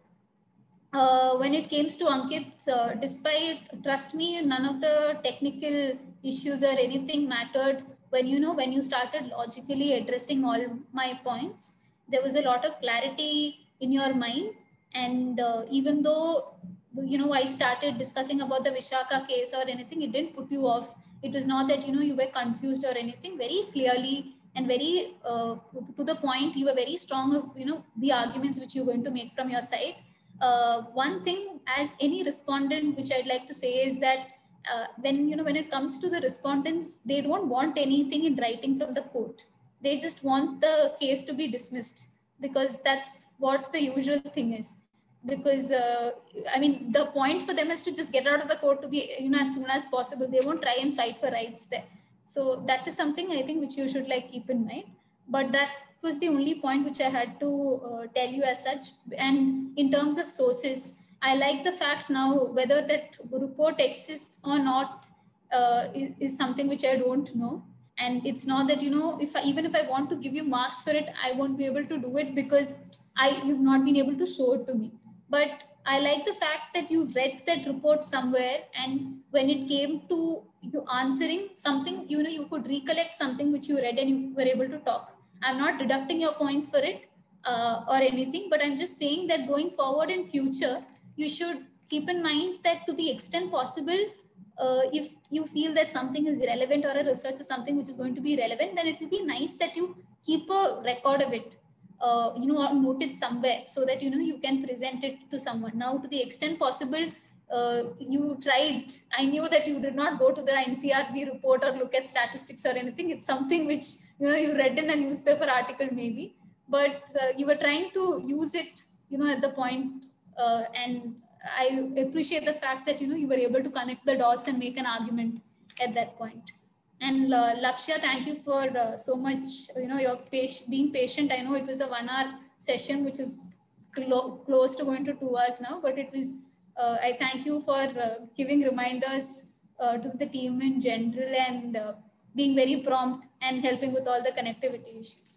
Uh, when it came to Ankit, uh, despite, trust me, none of the technical issues or anything mattered. When, you know, when you started logically addressing all my points, there was a lot of clarity in your mind. And uh, even though, you know, I started discussing about the Vishaka case or anything, it didn't put you off. It was not that, you know, you were confused or anything. Very clearly and very uh, to the point, you were very strong of, you know, the arguments which you're going to make from your side. Uh, one thing as any respondent, which I'd like to say is that uh, when, you know, when it comes to the respondents, they don't want anything in writing from the court. They just want the case to be dismissed, because that's what the usual thing is. Because, uh, I mean, the point for them is to just get out of the court to the, you know, as soon as possible. They won't try and fight for rights there. So that is something I think which you should like keep in mind. But that was the only point which I had to uh, tell you as such. And in terms of sources, I like the fact now whether that report exists or not uh, is, is something which I don't know. And it's not that, you know, if I, even if I want to give you marks for it, I won't be able to do it because I you've not been able to show it to me. But I like the fact that you read that report somewhere, and when it came to you answering something, you know, you could recollect something which you read and you were able to talk. I'm not deducting your points for it uh, or anything, but I'm just saying that going forward in future, you should keep in mind that to the extent possible, uh, if you feel that something is relevant or a research is something which is going to be relevant, then it will be nice that you keep a record of it, uh, you know, or note it somewhere so that, you know, you can present it to someone. Now, to the extent possible, uh, you tried, I knew that you did not go to the N C R B report or look at statistics or anything. It's something which, you know, you read in a newspaper article maybe, but uh, you were trying to use it, you know, at the point, uh, and I appreciate the fact that, you know, you were able to connect the dots and make an argument at that point. And uh, Lakshya, thank you for uh, so much, you know, your patient, being patient. I know it was a one hour session, which is clo close to going to two hours now, but it was, uh, I thank you for uh, giving reminders uh, to the team in general and uh, being very prompt and helping with all the connectivity issues.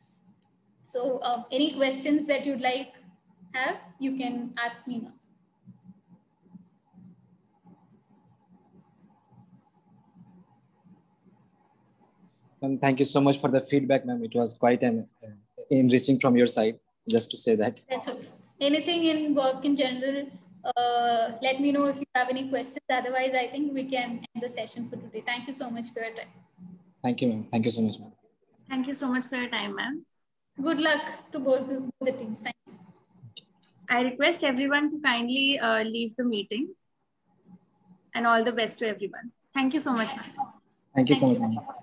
So uh, any questions that you'd like have, you can ask me now. And thank you so much for the feedback, ma'am. It was quite an uh, enriching from your side, just to say that. That's okay. Anything in work in general, uh, let me know if you have any questions. Otherwise, I think we can end the session for today. Thank you so much for your time. Thank you, ma'am. Thank you so much, ma'am. Thank you so much for your time, ma'am. Good luck to both the teams. Thank you. I request everyone to kindly uh, leave the meeting, and all the best to everyone. Thank you so much, ma'am. Thank you Thank so much, you. ma'am.